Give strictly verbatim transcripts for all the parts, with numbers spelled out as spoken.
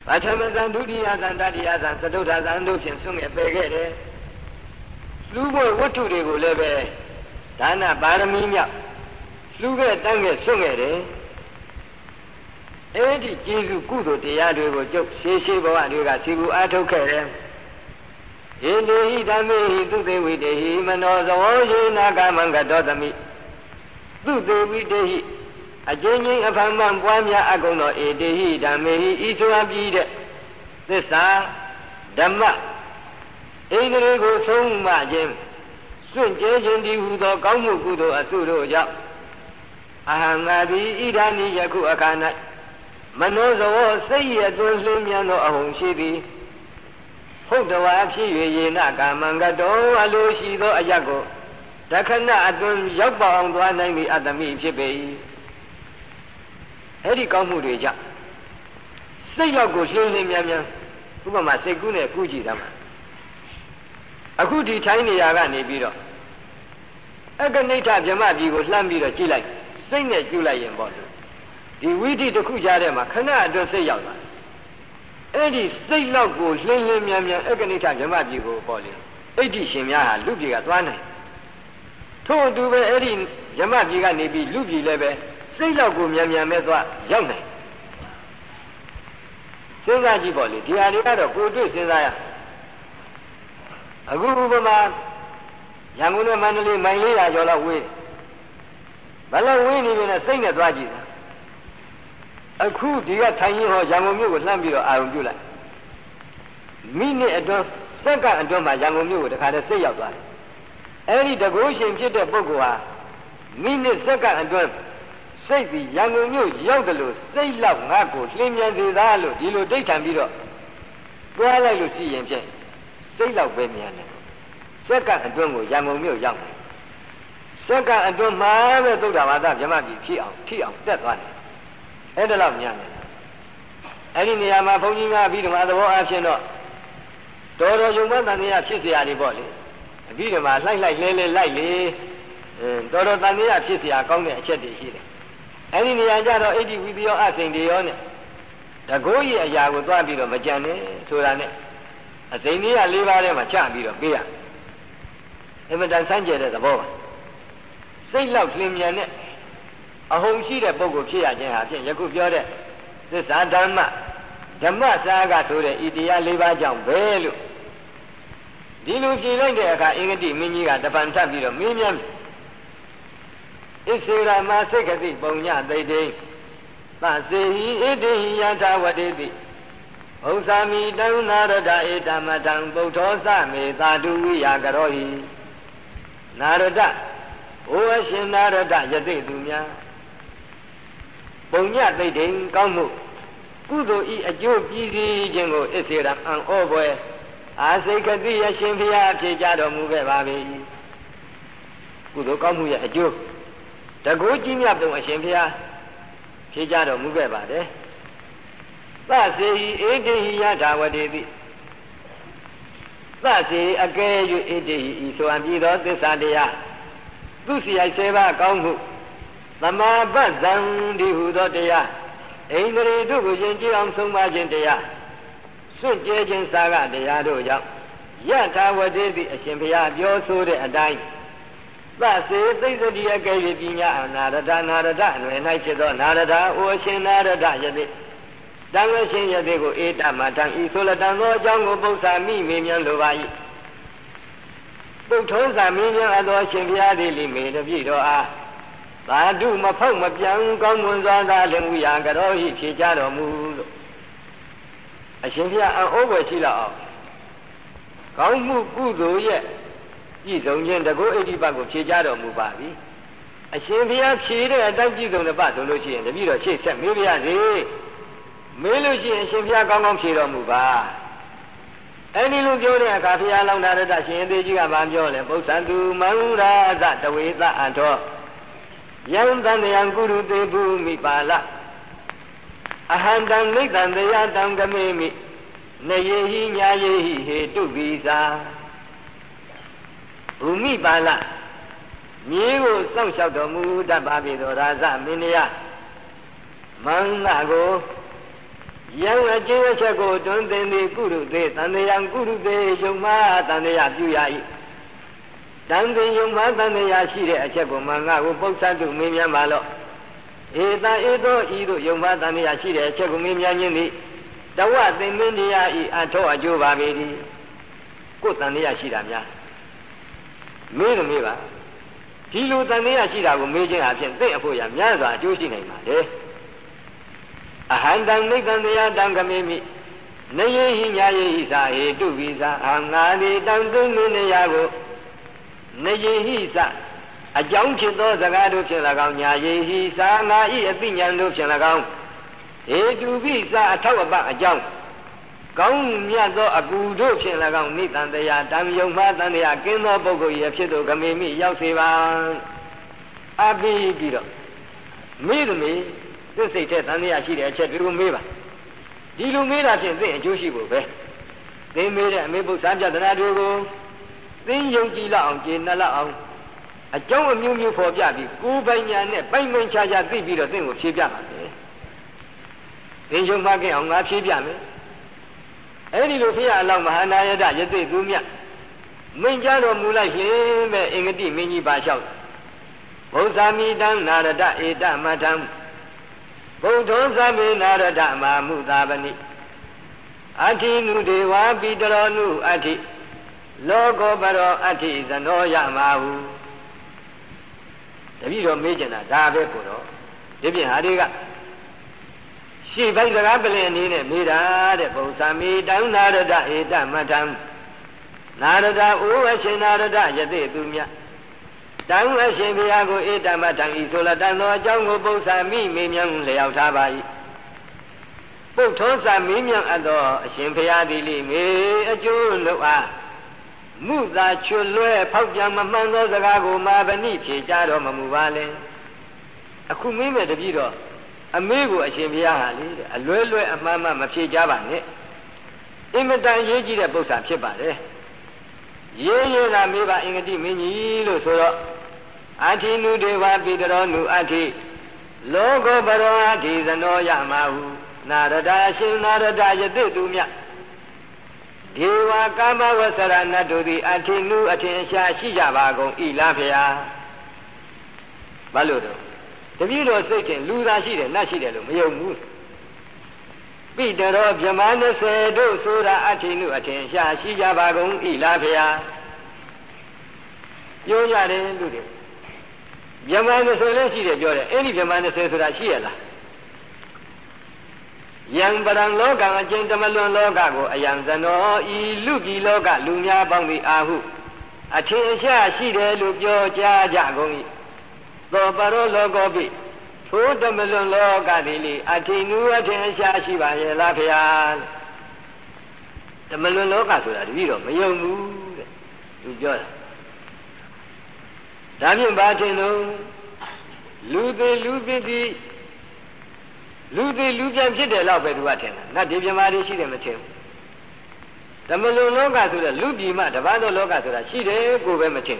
ပထမဇန်ဒုတိယဇန်တတိယဇန်သတုထဇန်တို့ဖြင့်ဆွငယ်ပယ်ခဲ့တယ်လူ့ဘဝဝတ္ထုတွေကိုလည်းပဲဒါနပါရမီမြောက်လူခဲ့တန်းခဲ့ဆွငယ်တယ်အဲ့ဒီကျေးဇူးကုသိုလ်တရားတွေကိုကျုပ်ရှေးရှေးဘဝတွေကစီကူအားထုတ်ခဲ့တယ်ဟိတေဟိဓမ္မေဟိသုသေဝိတေဟိမနောဇဝောယေနာကမံကတောသမိသုသေဝိတေဟိအကျဉ်းချင်းအဖန်မှန်ပွားများအကုန်သောဧတေဟိဓမ္မေဟိဤဆိုအပ်ပြီးတဲ့သစ္စာဓမ္မဣန္ဒြေကိုဆုံးမခြင်းစွန့်ကြဲခြင်းဒီဟူသောကောင်းမှုကုသိုလ်အစုတို့ကြောင့်အဟံငါသည်ဣဒာနိယခုအခါ၌မနောဇဝောစိတ်ရသွင်းလင်းမြန်သောအဟုန်ရှိသည်ဟုတ်တော်အဖြစ်၍ယေနကာမံကတောအလိုရှိသောအရက်ကိုတခဏအတွင်းရောက်ပေါအောင်သွားနိုင်သည့်အတ္တမိဖြစ်ပေ၏အဲ့ဒီကောင်းမှုတွေကြောင့်စိတ်ရောက်ကိုရှင်းရှင်းမြန်မြန်ဥပမာစိတ်ကူးနဲ့ကူးကြည့်သမှာအခုဒီထိုင်းနေရာကနေပြီးတော့အကနိဋ္ဌဗြဟ္မပြည်ကိုလှမ်းပြီးတော့ကြည့်လိုက်စိတ်နဲ့ကြည့်လိုက်ရင်ပေါ့လို့ဒီဝိဓိတစ်ခုကြားထဲမှာခဏအတွင်းစိတ်ရောက်လာအဲ့ဒီစိတ်လောက်ကိုလှင်းလှင်းမြန်မြန်အကနိဋ္ဌဗြဟ္မပြည်ကိုပေါ့လေအဋ္ဌိရှင်များဟာလူပြည်ကသွားနိုင်ထို့အတူပဲအဲ့ဒီဗြဟ္မပြည်ကနေပြီးလူပြည်လည်းပဲစိတ်လောက်ကိုမြန်မြန်ပဲသွားရောက်နိုင်စဉ်းစားကြည့်ပေါ့လေဒီဟာတွေကတော့ကိုယ်တွေ့စဉ်းစားရအခုဥပမာရန်ကုန်နဲ့မန္တလေးမိုင်လေးရာကျော်လောက်ဝေးဘယ်လောက်ဝေးနေပြီလဲစိတ်နဲ့သွားကြည့်တာအခုဒီကထိုင်ရင်ဟောရန်ကုန်မြို့ကိုလှမ်းပြီးတော့အာရုံပြုလိုက်မိနစ်အတွင်းစက္ကန့်အတွင်းမှာရန်ကုန်မြို့ကိုတခါတည်းစိတ်ရောက်သွားတယ်အဲ့ဒီတကုရှင်ဖြစ်တဲ့ပုဂ္ဂိုလ်ဟာမိနစ်စက္ကန့်အတွင်းစိတ်ပြီးရန်ကုန်မြို့ရောက်တယ်လို့စိတ်လောက်ငါ့ကိုလှင်းမြန်စေသားလို့ဒီလိုဒိဋ္ဌံပြီးတော့တွားလိုက်လို့ရှိရင်ဖြင့်စိတ်လောက်ပဲမြန်တယ်စက္ကန့်အတွင်းကိုရန်ကုန်မြို့ရောက်တယ်စက္ကန့်အတွင်းမှာပဲသုဒ္ဓဘာသာဗြဟ္မပြည်ဖြစ်အောင်ထိအောင်တက်သွားတယ်အဲ့ဒါလောက်မြန်တယ်အဲ့ဒီနေရာမှာဘုန်းကြီးများပြီးတော့သဘောအားဖြင့်တော့တော်တော်ယုံမတန်တရားဖြစ်เสียရတယ်ပေါ့လေအပြီးတော့မှလှိုက်လိုက်လဲလဲလိုက်လေတော်တော်တန်တရားဖြစ်เสียကောင်းတဲ့အချက်တွေရှိတယ်အဲ့ဒီနေရာကျတော့အဋ္ဌိဝိသယောအစိန်တွေရောနဲ့တကိုးကြီးအရာကိုသွားပြီးတော့မကြံနဲ့ဆိုတာနဲ့အစိန်ကြီးက၄ပါးထဲမှာချပြီးတော့ပေးရအမှန်တန်ဆန်းကျယ်တဲ့သဘောပါစိတ်လောက်လင်းမြန်တဲ့အဟုန်ရှိတဲ့ပုဂ္ဂိုလ်ဖြစ်ရခြင်းဟာဖြင့်ယခုပြောတဲ့သစ္စာဓမ္မဓမ္မစာကဆိုတဲ့ဤတရား၄ပါးကြောင့်ပဲလို့ဒီလိုဖြေလိုက်တဲ့အခါအင်္ဂတိမင်းကြီးကတပန်ထပ်ပြီးတော့မင်းမြန်ဣစေရမစိတ်ကတိပုံညသိတိသစေဟိဣတိဟိယထာဝတိတိဥ္စာမိတံနာရဒဧတမတံပုထောသမေသာတုဝိယကရောဟိနာရဒဩအရှင်နာရဒယသိသူများပုံညသိတိကောင်းမှုကုသိုလ်ဤအကျိုးပြည်စည်းခြင်းကိုဣစေရအံဩဘွယ်အာစိတ်ကတိယရှင်ဖျားဖြေကြတော်မူခဲ့ပါ၏ကုသိုလ်ကောင်းမှုရဲ့အကျိုးတကူကြီးမြတ်ပုံအရှင်ဖျားဖြေကြတော်မူခဲ့ပါတယ်သစေဟိဧတိဟိယထာဝတိတိသစေအကယ်၍ဧတိဟိဤဆိုအပ်ပြီးသောသစ္စာတရားသူစီရိုက်စေပါကောင်းမှုသမာပတ်ဇံဒီဟုသောတရားဣန္ဒြေတို့ကိုယဉ်ကျေးအောင်ဆုံးမခြင်းတရားစွန့်ကြဲခြင်းစာကတရားတို့ကြောင့်ယထာဝတိတိအရှင်ဘုရားပြောဆိုတဲ့အတိုင်းသစေသိသတိအကယ်၍ပညာအနာရဒနာရဒအနွယ်၌ဖြစ်သောနာရဒအိုအရှင်နာရဒယတိတံဝရှင်ယတိကိုဧတမတံဤဆိုလတံသောအကြောင်းကိုပု္ပ္ပာမိမေမြန်လိုပါ၏ပုထုံးစာမေမြန်အပ်သောရှင်ဘုရားသည်လိမေတပြည့်တော်အားသာဓုမဖောက်မပြန်ကောင်းမွန်စွာသာလင်ဝိယာကရောဟိဖြေကြတော်မူလို့အရှင်ဘုရားအံ့ဩဖွယ်ရှိလောက်အောင်ကောင်းမှုကုသိုလ်ရဲ့ပြည့်စုံခြင်းတကုအဋ္ဌိပတ်ကိုဖြေကြတော်မူပါပြီအရှင်ဘုရားဖြေတဲ့အတိုင်းပြည့်စုံတဲ့ပတ်ဆိုလို့ရှိရင်တပည့်တော်ရှေ့ဆက်မေးပါရစေမေးလို့ရှိရင်အရှင်ဘုရားကောင်းကောင်းဖြေတော်မူပါအဲ့ဒီလိုပြောတဲ့အခါဘုရားလောင်းတာရတရှင်သေးကြီးကမှပြောတယ်ပု္ပ္ပံသူမန္ရာသတဝေသအထောယံတန်တယံကုရုတေပုမိပါလအဟံတံနိတံတရားတံကမေမိနေယေဟိညာယေဟိဟေတုပိသာဘူမိပါလမြေကိုစောင့်ရှောက်တော်မူတတ်ပါပြီသောရာဇမင်းရမန္တကိုယံအကျဉ်းအချက်ကိုတွင်သင်သည်ကုရုသေးတန်တရာကုရုသေးယုံမှားတန်တရာပြုရ၏တန်သင်ယုံမှားတန်တရာရှိတဲ့အချက်ကိုမှငါကိုပု္ပ္ပတ်တုမင်းများပါလော့ဧတံဧသောဤသို့ယုံမှားတန်တရာရှိတဲ့အချက်ကိုမင်းများခြင်းသည်တဝသင်္မင်းတရားဤအထောအကျိုးပါပေသည်ကိုယ်တန်တရားရှိတာများမေးတယ်မေးပါဒီလိုတန်တရားရှိတာကိုမေးခြင်းအပြင်သိအဖို့ရများစွာအကျိုးရှိနိုင်ပါလေအဟံတံနိဗ္ဗာန်တရားတံကမေမိနယေဟိညာယေဟိသာဟေတုပိသာအာငါဒီတံသိမင်းတရားကိုနယေဟိသာအကြောင်းဖြစ်သောစကားတို့ဖြင့်၎င်းညာယေဟိသာငါဤအသိဉာဏ်တို့ဖြင့်၎င်းဟေတုပိသာအထောက်အပံ့အကြောင်းကောင်းမြတ်သောအကူတို့ဖြင့်၎င်းနိတန်တရားတံယုံမှတန်တရားကင်းသောပုဂ္ဂိုလ်ရဲ့ဖြစ်သောကမေမိရောက်စေပါအပြီးပြီးတော့မေးသမီးသစ္စိတ်တဲ့တန်တရားရှိတဲ့အချက်တွေကိုမေးပါဒီလိုမေးတာဖြင့်သိအကျိုးရှိဖို့ပဲသင်မေးတဲ့အမေပု္ပ္ပစာပြဒနာတွေကိုသင်ယုံကြည်လောက်အောင်ကျေနပ်လောက်အောင်အကြောင်းအမျိုးမျိုးဖော်ပြပြီးကိုယ်ပိုင်ညာနဲ့ပိုင်ပိုင်ခြားခြားသိပြီးတော့သင်ကိုဖြေပြပါမယ်သင်ယုံမှခဲ့အောင်ငါဖြေပြမယ်အဲ့ဒီလိုဖျားအလောင်းမဟာနာယတယသိသူမြတ်မင်းကြတော်မူလိုက်ရှင်ပဲအင်္ဂတိမင်းကြီးပါလျှောက်ဘုဇာမိတံနာရတဧတမထံဘုဒ္ဓောသမေနာရတမာမုသာပနိအဋ္ဌိနုဒေဝပိတရောနုအဋ္ဌိလောကောပရောအဋ္ဌိဇနောယမဟုတပည့်တော်မေးကြတာဒါပဲကိုတော့ဒီပြင်ဟာတွေကရှေ့ပိုင်းစကားပလင်အနေနဲ့မေးတာတဲ့ဘုဇာမိတံနာရတဧတမထံနာရတအိုအရှင်နာရတယသိသူမြတ်တံအရှင်ဘုရားကိုဧတမထံဤဆိုလတန်သောအကြောင်းကိုပု္ပ္ပာမိမေမြန်းလျောက်ထားပါ၏ပုတ်ထောစာမေမြန်းအပ်သောအရှင်ဘုရားသည်လိမေအကျိုးလို့အားမုသာချွလွဲဖောက်ပြန်မမှန်သောစကားကိုမာဗဏိဖြေကြတော်မမူပါလဲအခုမင်းမဲ့တပည့်တော်အမေကိုအရှင်ဘုရားဟာလေတဲ့အလွဲလွဲအမှန်မှမဖြေကြပါနဲ့အင်မတန်ရေးကြည့်တဲ့ပု္ပ္ပာဖြစ်ပါတယ်ရေးရတာမေးပါအင်္ဂတိမင်းကြီးလို့ဆိုတော့အဋ္ဌိနုဒေဝပိတရောနုအဋ္ဌိလောကောပရောအဋ္ဌိဇနောယမဟုနာရတရှင်နာရတယသိသူမြတ်ဒေဝကာမဝဆရဏတုသည်အဋ္ဌိနုအထင်ရှားရှိကြပါကုန်ဤလားဖေဟာဘာလို့တော့တပည့်တော်စိတ်ချင်းလူသာရှိတယ်နတ်ရှိတယ်လို့မယုံဘူးပိတရောဗြဟ္မာ၂၀တို့ဆိုတာအဋ္ဌိနုအထင်ရှားရှိကြပါကုန်ဤလားဖေဟာပြောကြတယ်လူတွေဗြဟ္မာ၂၀လည်းရှိတယ်ပြောတယ်အဲ့ဒီဗြဟ္မာ၂၀ဆိုတာရှိရလားယံပရံလောကံအကျဉ်တမလွန်လောကကိုအယံဇနောဤလူကြီးလောကလူများပေါင်းသည်အာဟုအထင်ရှားရှိတယ်လို့ပြောကြားကြကုန်၏သောပရောလောကောပိထိုတမလွန်လောကသည်လေအထင်နုအထင်ရှားရှိပါရဲ့လားဖေဟာတမလွန်လောကဆိုတာတပည့်တော်မယုံဘူးတဲ့သူပြောတာဒါဖြင့်ဘာထင်လို့လူသေးလူပစ္စည်းလူသေးလူပြန်ဖြစ်တယ်လို့ပဲသူကထင်တာနတ်ဒီပြမာတွေရှိတယ်မထင်ဘူးတမလွန်လောကဆိုတဲ့လူပြည်မှတပတ်သောလောကဆိုတာရှိတယ်ကိုပဲမထင်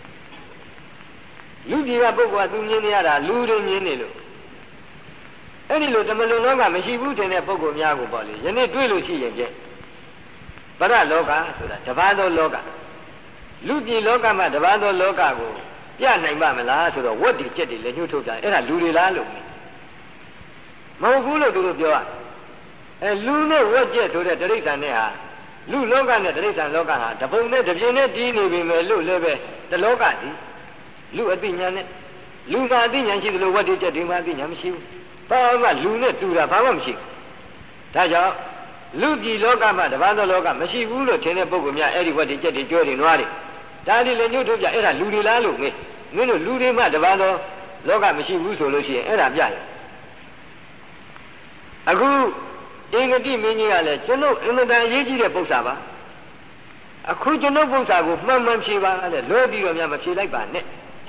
ဘူးလူပြည်ကပုဂ္ဂိုလ်ကသူမြင်နေရတာလူတွေမြင်နေလို့အဲ့ဒီလိုတမလွန်လောကမရှိဘူးထင်တဲ့ပုဂ္ဂိုလ်များကိုပေါ့လေယနေ့တွေ့လို့ရှိရင်ကျဲပရလောကဆိုတာတပတ်သောလောကလူပြည်လောကမှတပတ်သောလောကကိုပြနိုင်ပါမလားဆိုတော့ဝတ်ဒီကြက်တွေလည်းညှို့ထုတ်ကြအဲ့ဒါလူတွေလားလို့မဟုတ်ဘူးလို့သူတို့ပြောရအဲလူနဲ့ဝတ်ကြက်ဆိုတဲ့တိရစ္ဆာန်နဲ့ဟာလူလောကနဲ့တိရစ္ဆာန်လောကဟာတပုံနဲ့တပြင်းနဲ့တီးနေပြီမယ်လို့လည်းပဲတလောကစီလူအသိဉာဏ်နဲ့လူသာအသိဉာဏ်ရှိသလိုဝတ်ဒီကြက်တွေမှအသိဉာဏ်မရှိဘူးဘာမှလူနဲ့တူတာဘာမှမရှိဘူးဒါကြောင့်လူပြည်လောကမှာတပတ်သောလောကမရှိဘူးလို့ထင်တဲ့ပုဂ္ဂိုလ်များအဲ့ဒီဝတ်ဒီကြက်တွေကြွတွေနွားတွေဒါဒီလည်းညှို့ထုတ်ကြအဲ့ဒါလူတွေလားလို့မေးမင်းတို့လူတွေမှတပတ်သောလောကမရှိဘူးဆိုလို့ရှိရင်အဲ့ဒါပြရအခုအင်္ဂတိမင်းကြီးကလည်းကျွန်ုပ်အင်မတန်အရေးကြီးတဲ့ပု္ပ္ပာပါအခုကျွန်ုပ်ပု္ပ္ပာကိုမှန်မှန်ဖြေပါတဲ့လွဲပြီးတော့များမဖြေလိုက်ပါနဲ့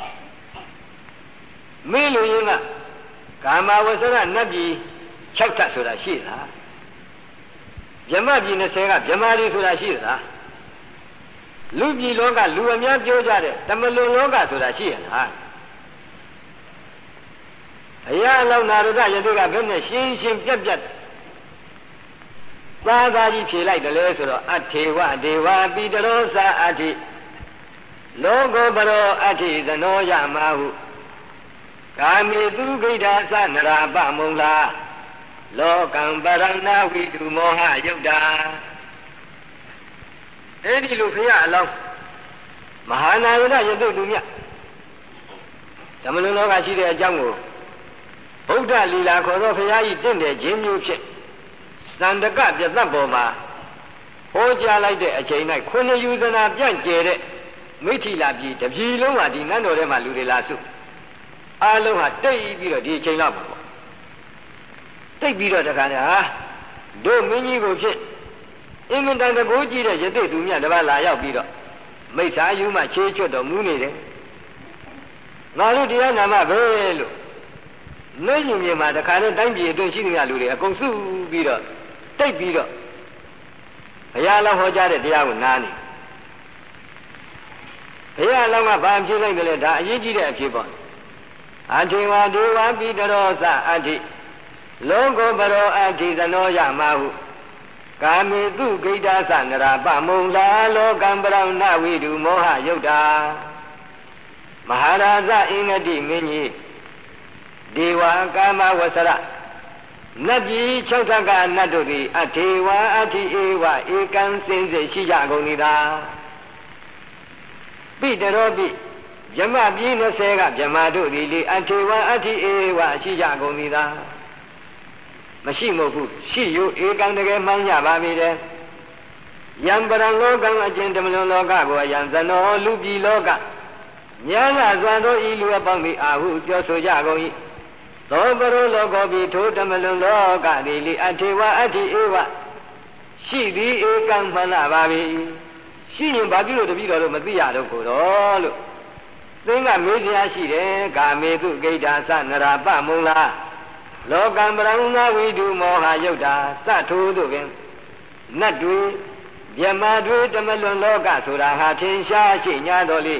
မင်းလူရင်းကကာမဝဆရနတ်ပြည်၆ထပ်ဆိုတာရှိလားဗြဟ္မပြည်၂၀ကဗြဟ္မာတွေဆိုတာရှိလားလူပြည်လောကလူအများပြောကြတဲ့တမလွန်လောကဆိုတာရှိရလားအရာအလောင်းနာရတယတိကဘယ်နဲ့ရှင်းရှင်းပြတ်ပြတ်သာသာကြီးဖြေလိုက်တယ်လေဆိုတော့အထေဝဒေဝပိတရောစာအထိလောကောပရောအထိသနောယမဟုကာမေသူဂိဋ္ဌာသနရာပမုံလာလောကံပရဏဝိတုမောဟယုတ်တာအဲ့ဒီလိုဖရာအလောင်းမဟာနာယနာယတုလူမြတ်ဓမ္မလုံးလောကရှိတဲ့အကြောင်းကိုဗုဒ္ဓလီလာခေါ်သောဖရာကြီးတင့်တယ်ခြင်းမျိုးဖြင့်စန္ဒကပြတ်သက်ပေါ်မှာဟောကြားလိုက်တဲ့အချိန်၌ခုနှစ်ယူဇနာပြန့်ကျဲတဲ့မိထီလာပြည်တပြည်လုံးဟာဒီနန်းတော်ထဲမှာလူတွေလာစုအားလုံးဟာတိတ်ပြီးတော့ဒီအချိန်လောက်ပေါ့တိတ်ပြီးတော့တခါတည်းဟာတို့မင်းကြီးကိုဖြစ်အင်္ဂတန်တကိုးကြည့်တဲ့ရသေသူမြတ်တပါးလာရောက်ပြီးတော့မိစ္ဆာယူမှချေးချွတ်တော်မူနေတယ်ငါတို့တရားနာမပဲလို့နှိမ့်ရင်မြေမှာတခါတည်းတိုင်းပြည်အတွင်းရှိနေရလူတွေအကုန်စုပြီးတော့တိတ်ပြီးတော့ဘုရားလောင်းဟောကြားတဲ့တရားကိုနားနေဘုရားလောင်းကဘာဖြေလိုက်တယ်လဲဒါအရေးကြီးတဲ့အဖြေပေါ့အထေဝဒေဝပိတရောသအဋ္ဌိလောကောပရောအဋ္ဌိသနောယမဟုကာမေတုဂိဋ္ဌာသနရာပမုံလာလောကံပရဏဝိတုမောဟယုတ်တာမဟာရာဇအင်္ဂတိမင်းကြီးဒေဝကာမဝဆရနတ်ပြည်၆ထပ်ကအနတ်တို့သည်အထေဝအဋ္ဌိဧဝဧကံစင်စစ်ရှိကြကုန်၏သာပိတရောပိဗြဟ္မပြည်၂၀ကဗြဟ္မာတို့သည်လေအထေဝအဋ္ဌိဧဝရှိကြကုန်၏သာမရှိမဟုတ်ဘူးရှိယဧကံတကယ်မှန်းကြပါပြီတဲ့ယံပရံလောကံအကျဉ်တမလွန်လောကကိုယံသနောလူပြည်လောကညာလာစွာသောဤလူအပေါင်းသည်အာဟုပြောဆိုကြကုန်၏သောပရောလောကောပိထိုတမလွန်လောကသည်လေအထေဝအဋ္ဌိဧဝရှိသည်ဧကံမှန်လာပါပြီရှိရင်ဘာဖြစ်လို့တပည့်တော်တို့မသိရတော့ကိုတော့လို့သင်္ကမေးစရာရှိတယ်ကာမေတုဂိဋ္ဌာသနရာပမုံလာလောကံပရဏဝိတုမောဟယုတ်တာစထိုးတို့ပင်နတ်တွေမြမတွေတမလွန်လောကဆိုတာဟာထင်ရှားရှိညာတော်လေ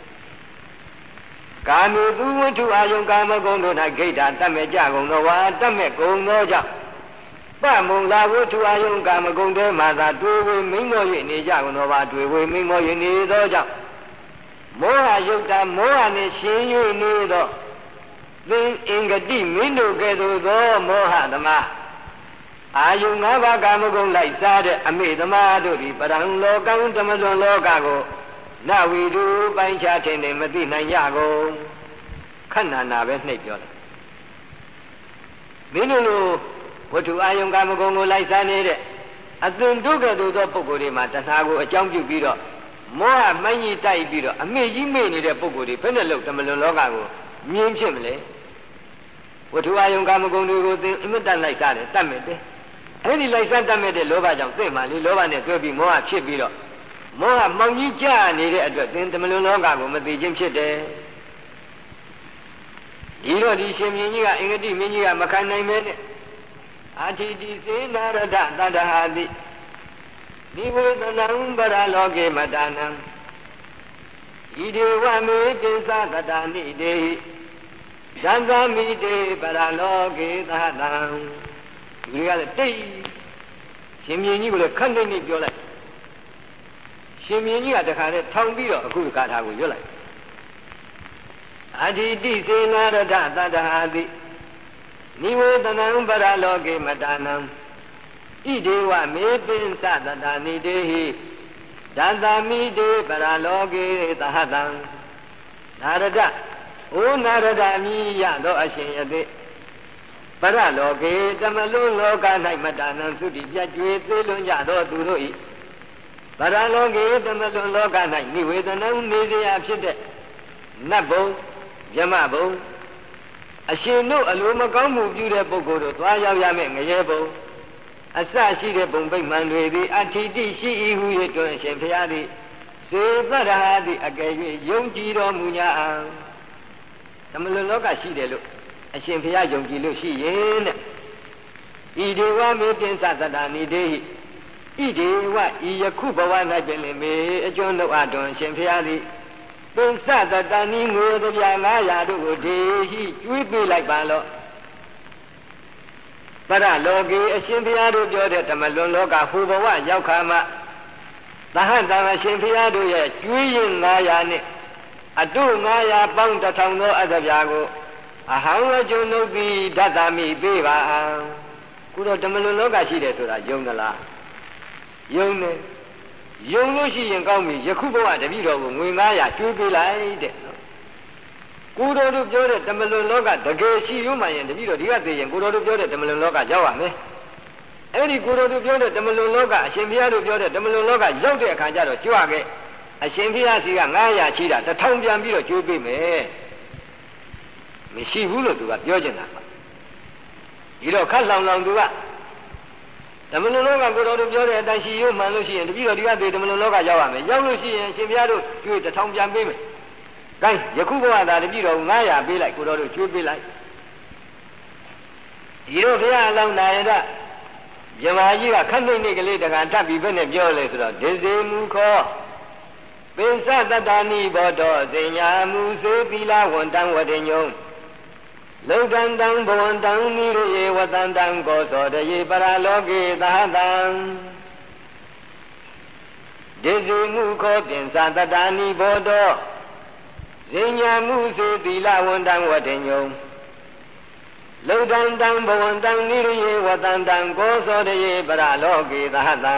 ကာမေသူဝတ္ထုအာယုံကာမဂုဏ်တို့၌ဂိဋ္ဌာတတ်မဲ့ကြကုန်သောဝါတတ်မဲ့ကုန်သောကြောင့်ပမုံလာဝတ္ထုအာယုံကာမဂုဏ်တွေမှာသာတွေ့ဝေမိမ့်မော၍နေကြကုန်သောဝါတွေ့ဝေမိမ့်မော၍နေသောကြောင့်မောဟယုတ်တာမောဟနှင့်ရှင်၍နေသောသင်အင်္ဂတိမင်းတို့ကဲ့သို့သောမောဟသမားအာယုငါးပါးကာမဂုဏ်လိုက်စားတဲ့အမိသမားတို့သည်ပရံလောကံဓမ္မလွန်လောကကိုနဝိတုပိုင်းခြားခြင်းနဲ့မသိနိုင်ကြကုန်ခဏနာပဲနှိပ်ပြောတယ်မင်းတို့လိုဝတ္ထုအာယုကာမဂုဏ်ကိုလိုက်စားနေတဲ့အသွင်တို့ကဲ့သို့သောပုဂ္ဂိုလ်တွေမှာတဏှာကိုအကြောင်းပြုပြီးတော့မောဟမှန်းကြီးတိုက်ပြီးတော့အမိကြီးမေ့နေတဲ့ပုဂ္ဂိုလ်တွေဘယ်နဲ့လို့ဓမ္မလွန်လောကကိုမြင်ဖြစ်မလဲဝတ္ထုအာယုကာမဂုဏ်တွေကိုသင်အမြတ်တလိုက်စားတယ်တတ်မဲ့တယ်အဲ့ဒီလိုက်စားတတ်မဲ့တဲ့လောဘကြောင့်သိမှလေလောဘနဲ့တွဲပြီးမောဟဖြစ်ပြီးတော့မောဟမောင်ကြီးကြနေတဲ့အတွက်သင်ဓမ္မလွန်လောကကိုမသိခြင်းဖြစ်တယ်ဒီတော့ဒီရှင်မြင်းကြီးကအင်္ဂတိမင်းကြီးကမခံနိုင်မဲနဲ့အာတိတိစေနာရထသတ္တဟာတိဒီဝေသနံပရလောကေမတနံဤဒေဝမေပိသသတ္တနိတေသံသာမိတေပရလောကေသဟတံဒီကလည်းတိတ်ရှင်မြင်းကြီးကိုလည်းခက်နေနေပြောလိုက်ရှင်မြင်းကြီးကတခါနဲ့ထောင်ပြီးတော့အခုဂါထာကိုရွတ်လိုက်အာတိတိစေနာရထသတ္တဟာတိနိဝေသနံပရလောကေမတနံဣဒေဝမေပိသသတ္တနိတေဟိဒန္တာမိတေပရလောကေသဟတံနာရဒဩနာရဒမိယသောအရှင်ယသိပရလောကေတမလွန်းလောက၌မတနံသုတိပြတ်ကျွေသေးလွန်ကြသောသူတို့၏ပရလောကေတမလွန်းလောက၌နိဝေဒနံနေစရာဖြစ်တဲ့နတ်ဘုံယမဘုံအရှင်တို့အလိုမကောင်းမှုပြုတဲ့ပုဂ္ဂိုလ်တို့သွားရောက်ရမယ့်ငရဲဘုံအစရှိတဲ့ဘုံဗိမှန်တွေသည်အဋ္ဌိတိရှိ၏ဟု၍တွင်အရှင်ဘုရားသည်စေတရဟာသည်အကယ်၍ယုံကြည်တော်မူညာံဓမ္မလွန်လောကရှိတယ်လို့အရှင်ဘုရားယုံကြည်လို့ရှိရင်တဲ့ဤဒေဝမေပိသသတ္တနိတေဟိဣဒေဝဤယခုဘဝ၌ပင်မေအကျွန်းတို့အတွင်အရှင်ဘုရားသည်ပိသသတ္တနိငွေတပြားငါးရာတို့ကိုဒေဟိကျွေးပေးလိုက်ပါလော့ပရလောကေအရှင်ဘုရားတို့ပြောတဲ့ဓမ္မလွန်လောကဟူဘဝရောက်ခါမှသဟတံအရှင်ဘုရားတို့ရဲ့ကျွေးရင်ငါးရာနဲ့အတုငါးရာပေါင်းတစ်ထောင်သောအသဗျာကိုအဟံဝကျွနုတ်တိဓတ္တမိပေးပါံခုတော့ဓမ္မလွန်လောကရှိတယ်ဆိုတာယုံသလားယုံတယ်ယုံလို့ရှိရင်ကောင်းပြီယခုဘဝတပည့်တော်ကိုငွေငါးရာကျွေးပေးလိုက်တဲ့ကိုတော်တို့ပြောတဲ့ဓမ္မလွန်လောကတကယ်ရှိရုံမှရင်တပည့်တော်ဒီကသိရင်ကိုတော်တို့ပြောတဲ့ဓမ္မလွန်လောကရောက်ရမယ်အဲ့ဒီကိုတော်တို့ပြောတဲ့ဓမ္မလွန်လောကအရှင်ဘုရားတို့ပြောတဲ့ဓမ္မလွန်လောကရောက်တဲ့အခါကျတော့ကြွခဲ့အရှင်ဘုရားစီကငါးရာချီတာတစ်ထောင်ပြန်ပြီးတော့ကျွေးပေးမယ်မရှိဘူးလို့သူကပြောချင်တာပါဒီတော့ခက်လောင်လောင်သူကဓမ္မလွန်လောကကိုတော်တို့ပြောတဲ့အတိုင်းရှိရုံမှန်လို့ရှိရင်တပည့်တော်ဒီကသိဓမ္မလွန်လောကရောက်ရမယ်ရောက်လို့ရှိရင်အရှင်ဘုရားတို့ကျွေးတစ်ထောင်ပြန်ပေးမယ်ကဲယခုဘဝသာတပည့်တော်ငါးရာပေးလိုက်ကိုတော်တို့ကျွေးပေးလိုက်ဒီတော့ဘုရားအလောင်းနာရတမြမကြီးကခက်နေနေကလေးတကထပ်ပြီးဘယ်နဲ့ပြောလဲဆိုတော့ဒေဇေမူခောပိစတတ္တနိဘောတောဇင်ညာမူစေသီလဝန္တံဝတေညုံလောကံတံဘဝန္တံနိရေဝတံတံကောသောတယေပရလောကေသဟတံဒေဇေမူခောပိစတတ္တနိဘောတောဇင်ညာမူစေသီလဝန္တံဝတေညုံလောကံတံဘဝန္တံနိရေဝတံတံကောသောတယေပရလောကေသဟတံ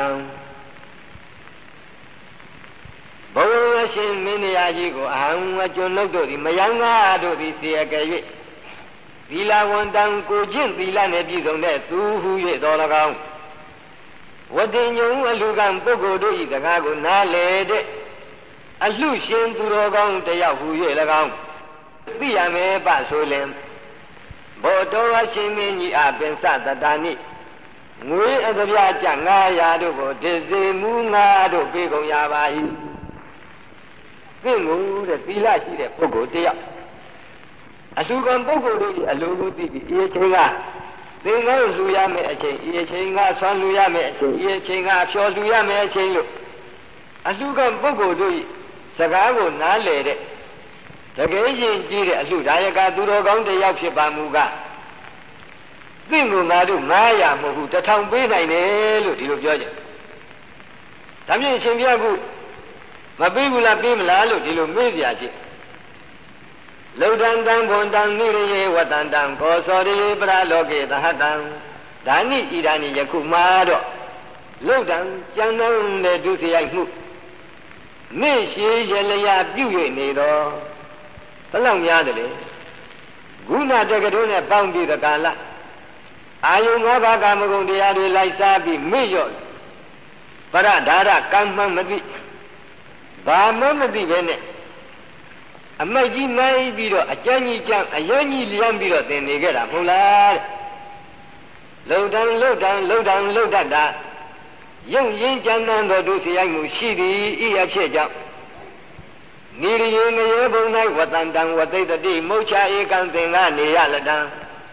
ဘဝအရှင်မင်းရာကြီးကိုအဟံအကျွန်းုပ်တို့သည်မယံငါတို့သည်စေအကယ်၍သီလဝန္တံကိုကျင့်သီလနှင့်ပြည့်စုံတဲ့သူဟု၍တော်၎င်းဝတ္တညုံအလူကံပုဂ္ဂိုလ်တို့၏တကားကိုနားလေတဲ့အလှရှင်သူတော်ကောင်းတယောက်ဟု၍၎င်းသိရမယ်ပဆိုလင်ဘောတော်အရှင်မင်းကြီးအပင်စတတနိငွေအသပြကြငါးရာတို့ကိုဒေဇေမူငါတို့ပေးကုန်ရပါ၏သင်ကိုတဲ့သီလရှိတဲ့ပုဂ္ဂိုလ်တယောက်အလှကံပုဂ္ဂိုလ်တို့အလိုကိုသိပြီးအေးချင်းကသင်္ကန်းလှူရမယ်အချိန်အေးချင်းကဆွမ်းလှူရမယ်အချိန်အေးချင်းကဖြောလှူရမယ်အချိန်လို့အလှကံပုဂ္ဂိုလ်တို့စကားကိုနားလည်တဲ့တကယ်ရှင်ကြည့်တဲ့အလှဒါယကသူတော်ကောင်းတယောက်ဖြစ်ပါမူကသင်ကိုငါတို့ငါးရာမဟုတ်ဘူးတစ်ထောင်ပေးနိုင်တယ်လို့ဒီလိုပြောကြဒါဖြင့်ရှင်ပြကုမပေးဘူးလားပေးမလားလို့ဒီလိုမေးကြရှိလောကံတံဘွန်တံနိရေဝတံတံကောသောရေပရလောကေသဟတံဒါနိဣဒာနိယခုမှာတော့လောကံကြံတဲ့ဒုစရိုက်မှုနေ့ရှိရလျာပြု၍နေတော့ဘယ်လောက်များတယ်လေဂုဏတက္ကတို့နဲ့ပေါင်းပြီးတဲ့ကာလအာယုငါးပါးကာမဂုဏ်တရားတွေလိုက်စားပြီးမေ့လျော့ပရဒါရကံမှမသိဘာမှမသိပဲနဲ့အမိုက်ကြီးမိုင်းပြီးတော့အကျဉ်းကြီးကြံအယံကြီးလျမ်းပြီးတော့သင်နေခဲ့တာမဟုတ်လားတဲ့လုံတန်လုံတန်လုံတန်လုံတတ်တာယုံရင်ကြံတန်းသောဒုစရိုက်မှုရှိသည်ဤအဖြစ်ကြောင့်နိရိယေငရေဘုံ၌ဝတန္တံဝသိတတိမုတ်ချဧကံသင်္ကနေရလတံ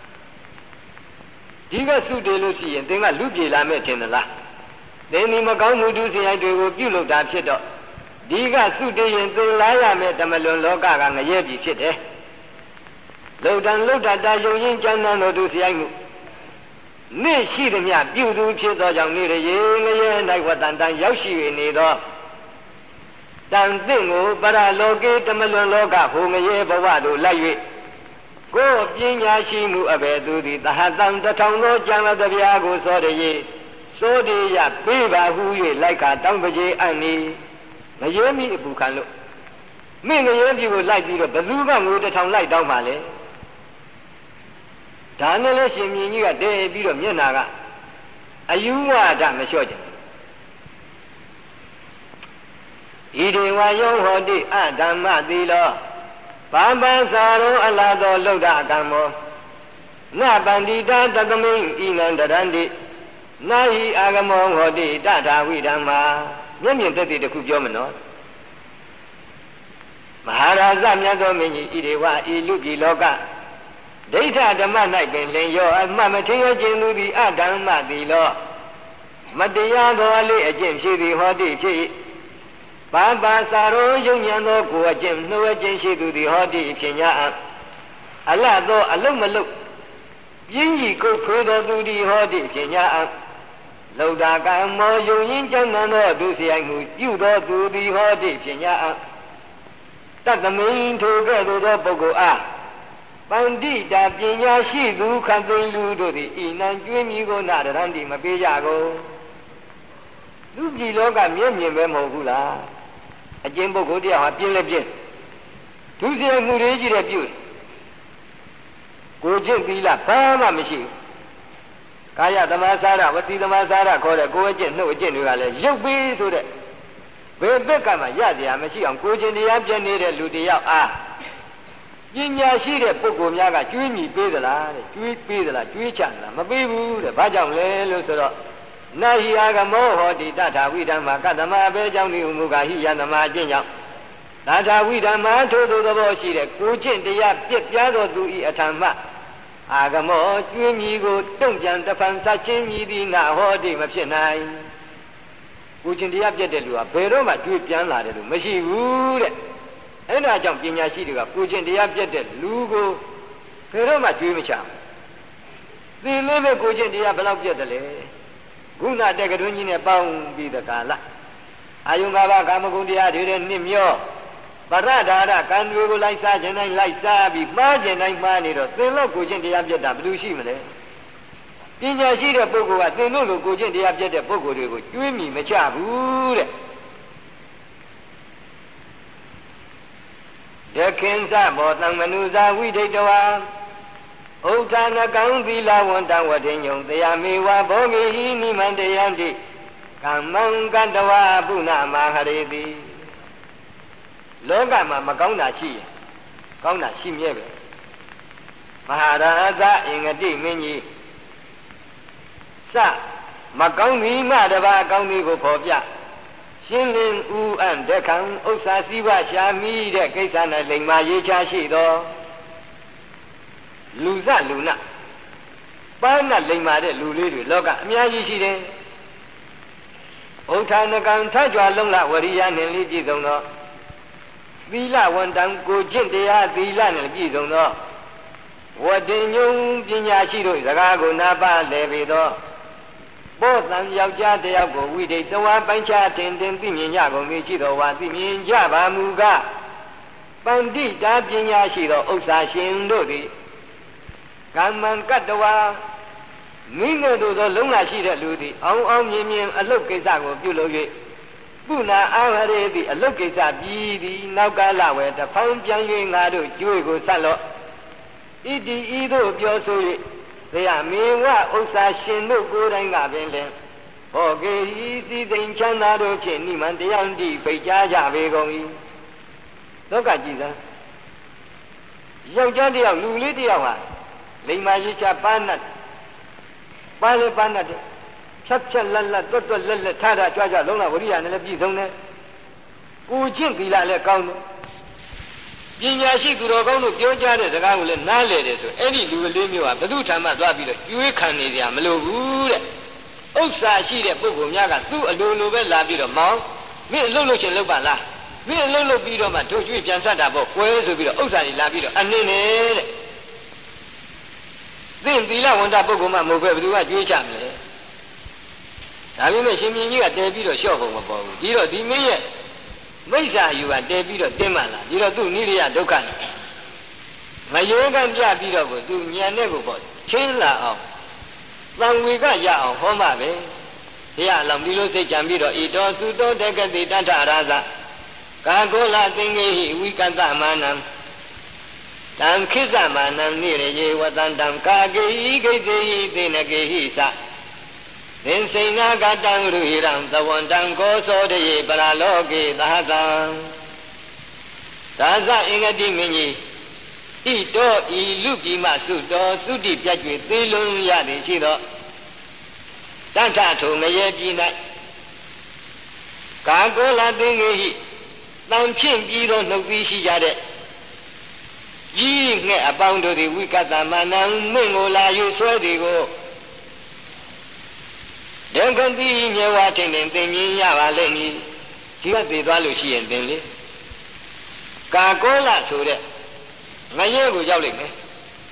ဒီကသုတေလို့ရှိရင်သင်ကလူပြေလာမဲ့ထင်သလားသင်ဒီမကောင်းမှုဒုစရိုက်တွေကိုပြုလုပ်တာဖြစ်တော့ဒီကသုတေရင်သင်လာရမဲ့ဓမ္မလွန်လောကကငရဲပြီဖြစ်တယ်လုံတန်လုံတတာယုံရင်ကြံတန်းသောဒုစရိုက်မှုနေ့ရှိသည်မြပြုသူဖြစ်သောကြောင့်နေရရေငရဲ၌ဝတန္တံရောက်ရှိ၍နေသောတန်သင့်ကိုပရလောကေဓမ္မလွန်လောကဟိုငရဲဘဝတို့လိုက်၍ကိုပညာရှိမှုအဘယ်သူသည်သဟတံတထောင်သောကြံလတပြားကိုစောတရေစိုးတေရပေးပါဟု၍လိုက်ခါတောင်းပကြေအံ့နီငရဲမိအပူခံလို့မင်းငရဲပြီကိုလိုက်ပြီးတော့ဘသူကငွေတစ်ထောင်လိုက်တောင်းပါလေဒါနဲ့လည်းရှင်မြင်းကြီးကတည်ပြီးတော့မျက်နာကအယူဝါဒမလျှော့ကြဣဒေဝယောဟောတိအဓမ္မသီလောဘာပံသာရောအလာတော်လုဒ္ဓကံမောနပန္တိတာတသမိန်ဣနန္တရန္တိနာဟိအာဂမောဟောတိတထာဝိဓမ္မာမျက်မြင်သက်သေတစ်ခုပြောမနော်မဟာရာဇမြတ်သောမင်းကြီးဣဒေဝဤလူပြည်လောကဒိဋ္ဌဓမ္မ၌ပင်လင်ရောအမှမထင်ရခြင်းသူသည်အဓမ္မသီလောမတရားသောအလေးအကျင့်ဖြစ်သည်ဟောတိဖြစ်၏ဘာပါစာရောယုံဉဏ်သောကိုယ်အကျင့်နှုတ်အကျင့်ရှိသူသည်ဟောတိဖြစ်냐အလတ်သောအလုံးမလုံးပြင်းကြီးကိုခွေတော်သူဒီဟောတိပညာအလောတာကံမောယုံရင်ကျမ်းနံသောသူစရိုက်မှုပြုတော်သူဒီဟောတိပညာအတတမိန်ထိုကဲ့သို့သောပုဂ္ဂိုလ်အားပန္တိတာပညာရှိသူခတ်သိမ်းလူတို့သည်ဤနံကျွေးမြီကိုနာရန္တိမပေးကြကုန်လူပြည်လောကမျက်မြင်ပဲမဟုတ်ဘူးလားအကျဉ်းပုဂ္ဂိုလ်တရားဟာပြင်းလဲပြင်းသူစရိုက်မှုတွေကြီးတဲ့ပြုကိုကျင့်သီလဘာမှမရှိဘူးကာယသမာစာရဝစီသမာစာရခေါ်တဲ့ကိုယ်အကျင့်နှုတ်အကျင့်တွေကလည်းရုပ်ပြီးဆိုတဲ့ဘယ်ဘက်ကမှရစရာမရှိအောင်ကိုကျင့်တရားပြနေတဲ့လူတယောက်အားပညာရှိတဲ့ပုဂ္ဂိုလ်များကကျွေးမြီပေးသလားတဲ့ကျွေးပေးသလားကျွေးချသလားမပေးဘူးတဲ့ဘာကြောင့်လဲလို့ဆိုတော့နာဟိအာဂမောဟောတိတထာဝိဓမ္မာကတမအဘေကြောင့်ဒီဥမူကဟိယသမာအကျင့်ကြောင့်တထာဝိဓမ္မာထိုသို့သောရှိတဲ့ကိုကျင့်တရားပြည့်ပြားသောသူဤအထံမှအာဂမောကျွေးမြီကိုတုံ့ပြန်တဖန်ဆက်ချင်းမြည်သည်နာဟောတိမဖြစ်နိုင်ကိုကျင့်တရားပြည့်တဲ့လူဟာဘယ်တော့မှကျွေးပြန်လာတယ်လို့မရှိဘူးတဲ့အဲ့ဒါကြောင့်ပညာရှိတွေကကိုကျင့်တရားပြည့်တဲ့လူကိုဘယ်တော့မှကျွေးမချဘူးသင်လေးပဲကိုကျင့်တရားဘယ်လောက်ပြည့်တယ်လဲခုနတက်ကတွင်းကြီးနဲ့ပေါင်းပြီးတဲ့ကာလအာယုံ၅ပါးကာမဂုဏ်တရားတွေနဲ့နှစ်မျောပရဒါရကံတွေကိုလိုက်စားခြင်းတိုင်းလိုက်စားပြီးမှားခြင်းတိုင်းမှားနေတော့သင်လို့ကိုကျင့်တရားပြတ်တာဘယ်လိုရှိမလဲပညာရှိတဲ့ပုဂ္ဂိုလ်ကသင်တို့လိုကိုကျင့်တရားပြတ်တဲ့ပုဂ္ဂိုလ်တွေကိုကျွေးမိမချဘူးတဲ့ယခင်သဘောတံမနုဇာဝိဒိတဝါဥဋ္ဌာနကံသီလဝန္တဝတိညုံတရားမေဝဘောဂိဟိနိမန္တယံတိကမ္မံကတဝါပုဏ္ဏမဟရေတိလောကမှာမကောင်းတာရှိရင်ကောင်းတာရှိမြဲပဲမဟာရသအင်္ဂတိမင်းကြီးစမကောင်းသည်မှတပါအကောင်းသည်ကိုဖော်ပြရှင်းလင်းဥအံ့တခံဥစ္စာစည်းဝါရှာမိတဲ့ကိစ္စ၌လိမ္မာရေးချရှိသောလူစလူနပန်းနဲ့လိမ္မာတဲ့လူလေးတွေလောကအများကြီးရှိတယ်ဥဋ္ဌာဏကံထကြွလုံးလဝရိယနှင့်လိပြည့်စုံသောသီလဝန္တံကိုကျင့်တရားသီလနှင့်ပြည့်စုံသောဝတ္တင်ညုံပညာရှိတို့စကားကိုနာပါလဲပေသောဘောတံယောက်ျားတယောက်ကိုဝိဒိတဝါပိုင်းခြားတင်တင်သိမြင်ကြကုန်ပြီရှိတော်ဝါသိမြင်ကြပါမူကားပန္တိတာပညာရှိသောဥစ္စာရှင်တို့သည်ကမ္မံကတ္တဝါမိငယ်တို့သောလုံလရှိတဲ့လူသည်အောင်အောင်မြင်မြင်အလုတ်ကိစ္စကိုပြုလုပ်၍ပုဏ္ဏအာဟရေသည်အလုတ်ကိစ္စပြီးသည်နောက်ကာလဝယ်တဖန်ပြန်၍ငါတို့ကျွေးကိုဆက်လော့ဣတိဤသို့ပြောဆို၍သေယမေဝဥစ္စာရှင်တို့ကိုယ်တိုင်ကပင်လင်ဟောကေဤစီသိင်ချမ်းသာတို့ဖြင့်နိမန္တယံတိဖိတ်ကြားကြပေကုန်၏လောကကြည်သာယောက်ျားတယောက်လူလေးတယောက်ဟာလိမ္မာရေးချပန်းနဲ့ပန်းလေးပန်းနဲ့ဖြတ်ဖြတ်လက်လက်တွတ်တွတ်လက်လက်ထားတာကြွကြွလုံးလာဝရိယနဲ့လည်းပြည့်စုံတယ်ကိုကျင့်သီလလည်းကောင်းတယ်ပညာရှိသူတော်ကောင်းတို့ပြောကြတဲ့စကားကိုလည်းနားလည်တယ်ဆိုအဲ့ဒီလူလေးမျိုးဟာဘုသူ့ထံမှသွားပြီးတော့ကျွေးခံနေကြမလို့ဘူးတဲ့ဥစ္စာရှိတဲ့ပုဂ္ဂိုလ်များကသူ့အလိုလိုပဲလာပြီးတော့မောင်းမင်းအလုပ်လုပ်ချင်လုပ်ပါလားမင်းအလုပ်လုပ်ပြီးတော့မှတို့ကျွေးပြန်ဆက်တာပေါ့ကွဲဆိုပြီးတော့ဥစ္စာတွေလာပြီးတော့အနှင်းနေတဲ့သင်သီလဝန္တပုဂ္ဂိုလ်မှမဟုတ်ပဲဘယ်သူကကျွေးချမလဲဒါပေမဲ့ရှင်မြင်းကြီးကတဲပြီးတော့လျှော့ဖို့မပေါ်ဘူးဒီတော့ဒီမင်းရဲ့မိစ္ဆာယူကတဲပြီးတော့တင်းမှလာဒီတော့သူ့နိရိယဒုက္ခနဲ့မယောကံပြပြီးတော့ကိုသူညံတဲ့ကိုပေါ့ချင်းလာအောင်သံဝေကရအောင်ဟောမှပဲတရားအလောင်းဒီလိုစိတ်ကြံပြီးတော့ဤတော်သုတောတက္ကတိတထရာဇကာကောလသင်္ကေဟိဝိကတမာနံတံခိစ္စမာနံနိရယေဝတံတံကာကေဟိဂိသေဟိသေနကေဟိသသင်္စိနာကတံရူဟိရံသဝန္တံကောသောတယေပရာလောကေသဟတံဒါဇအင်္ဂတိမင်းကြီးဣတောဤလူပြည်မှသုတော်သုတိပြတ်၍သေလွန်ရသည်ရှိသောတထထုံငရေပြည်၌ကာကောလသင်္ကေဟိတံဖြင့်ပြီးသောနှုတ်ပြီးရှိကြတဲ့ကြီးငှက်အပေါင်းတို့သည်ဝိကတမာနံမင်းကိုလာယူဆွဲသည်ကိုဒုက္ခတိညဝထင်တင်သင်မြင်ရပါလိမ့်မည်ဒီကသိသွားလို့ရှိရင်သင်လေကာကောလဆိုတဲ့ငရဲကိုရောက်လိမ့်မယ်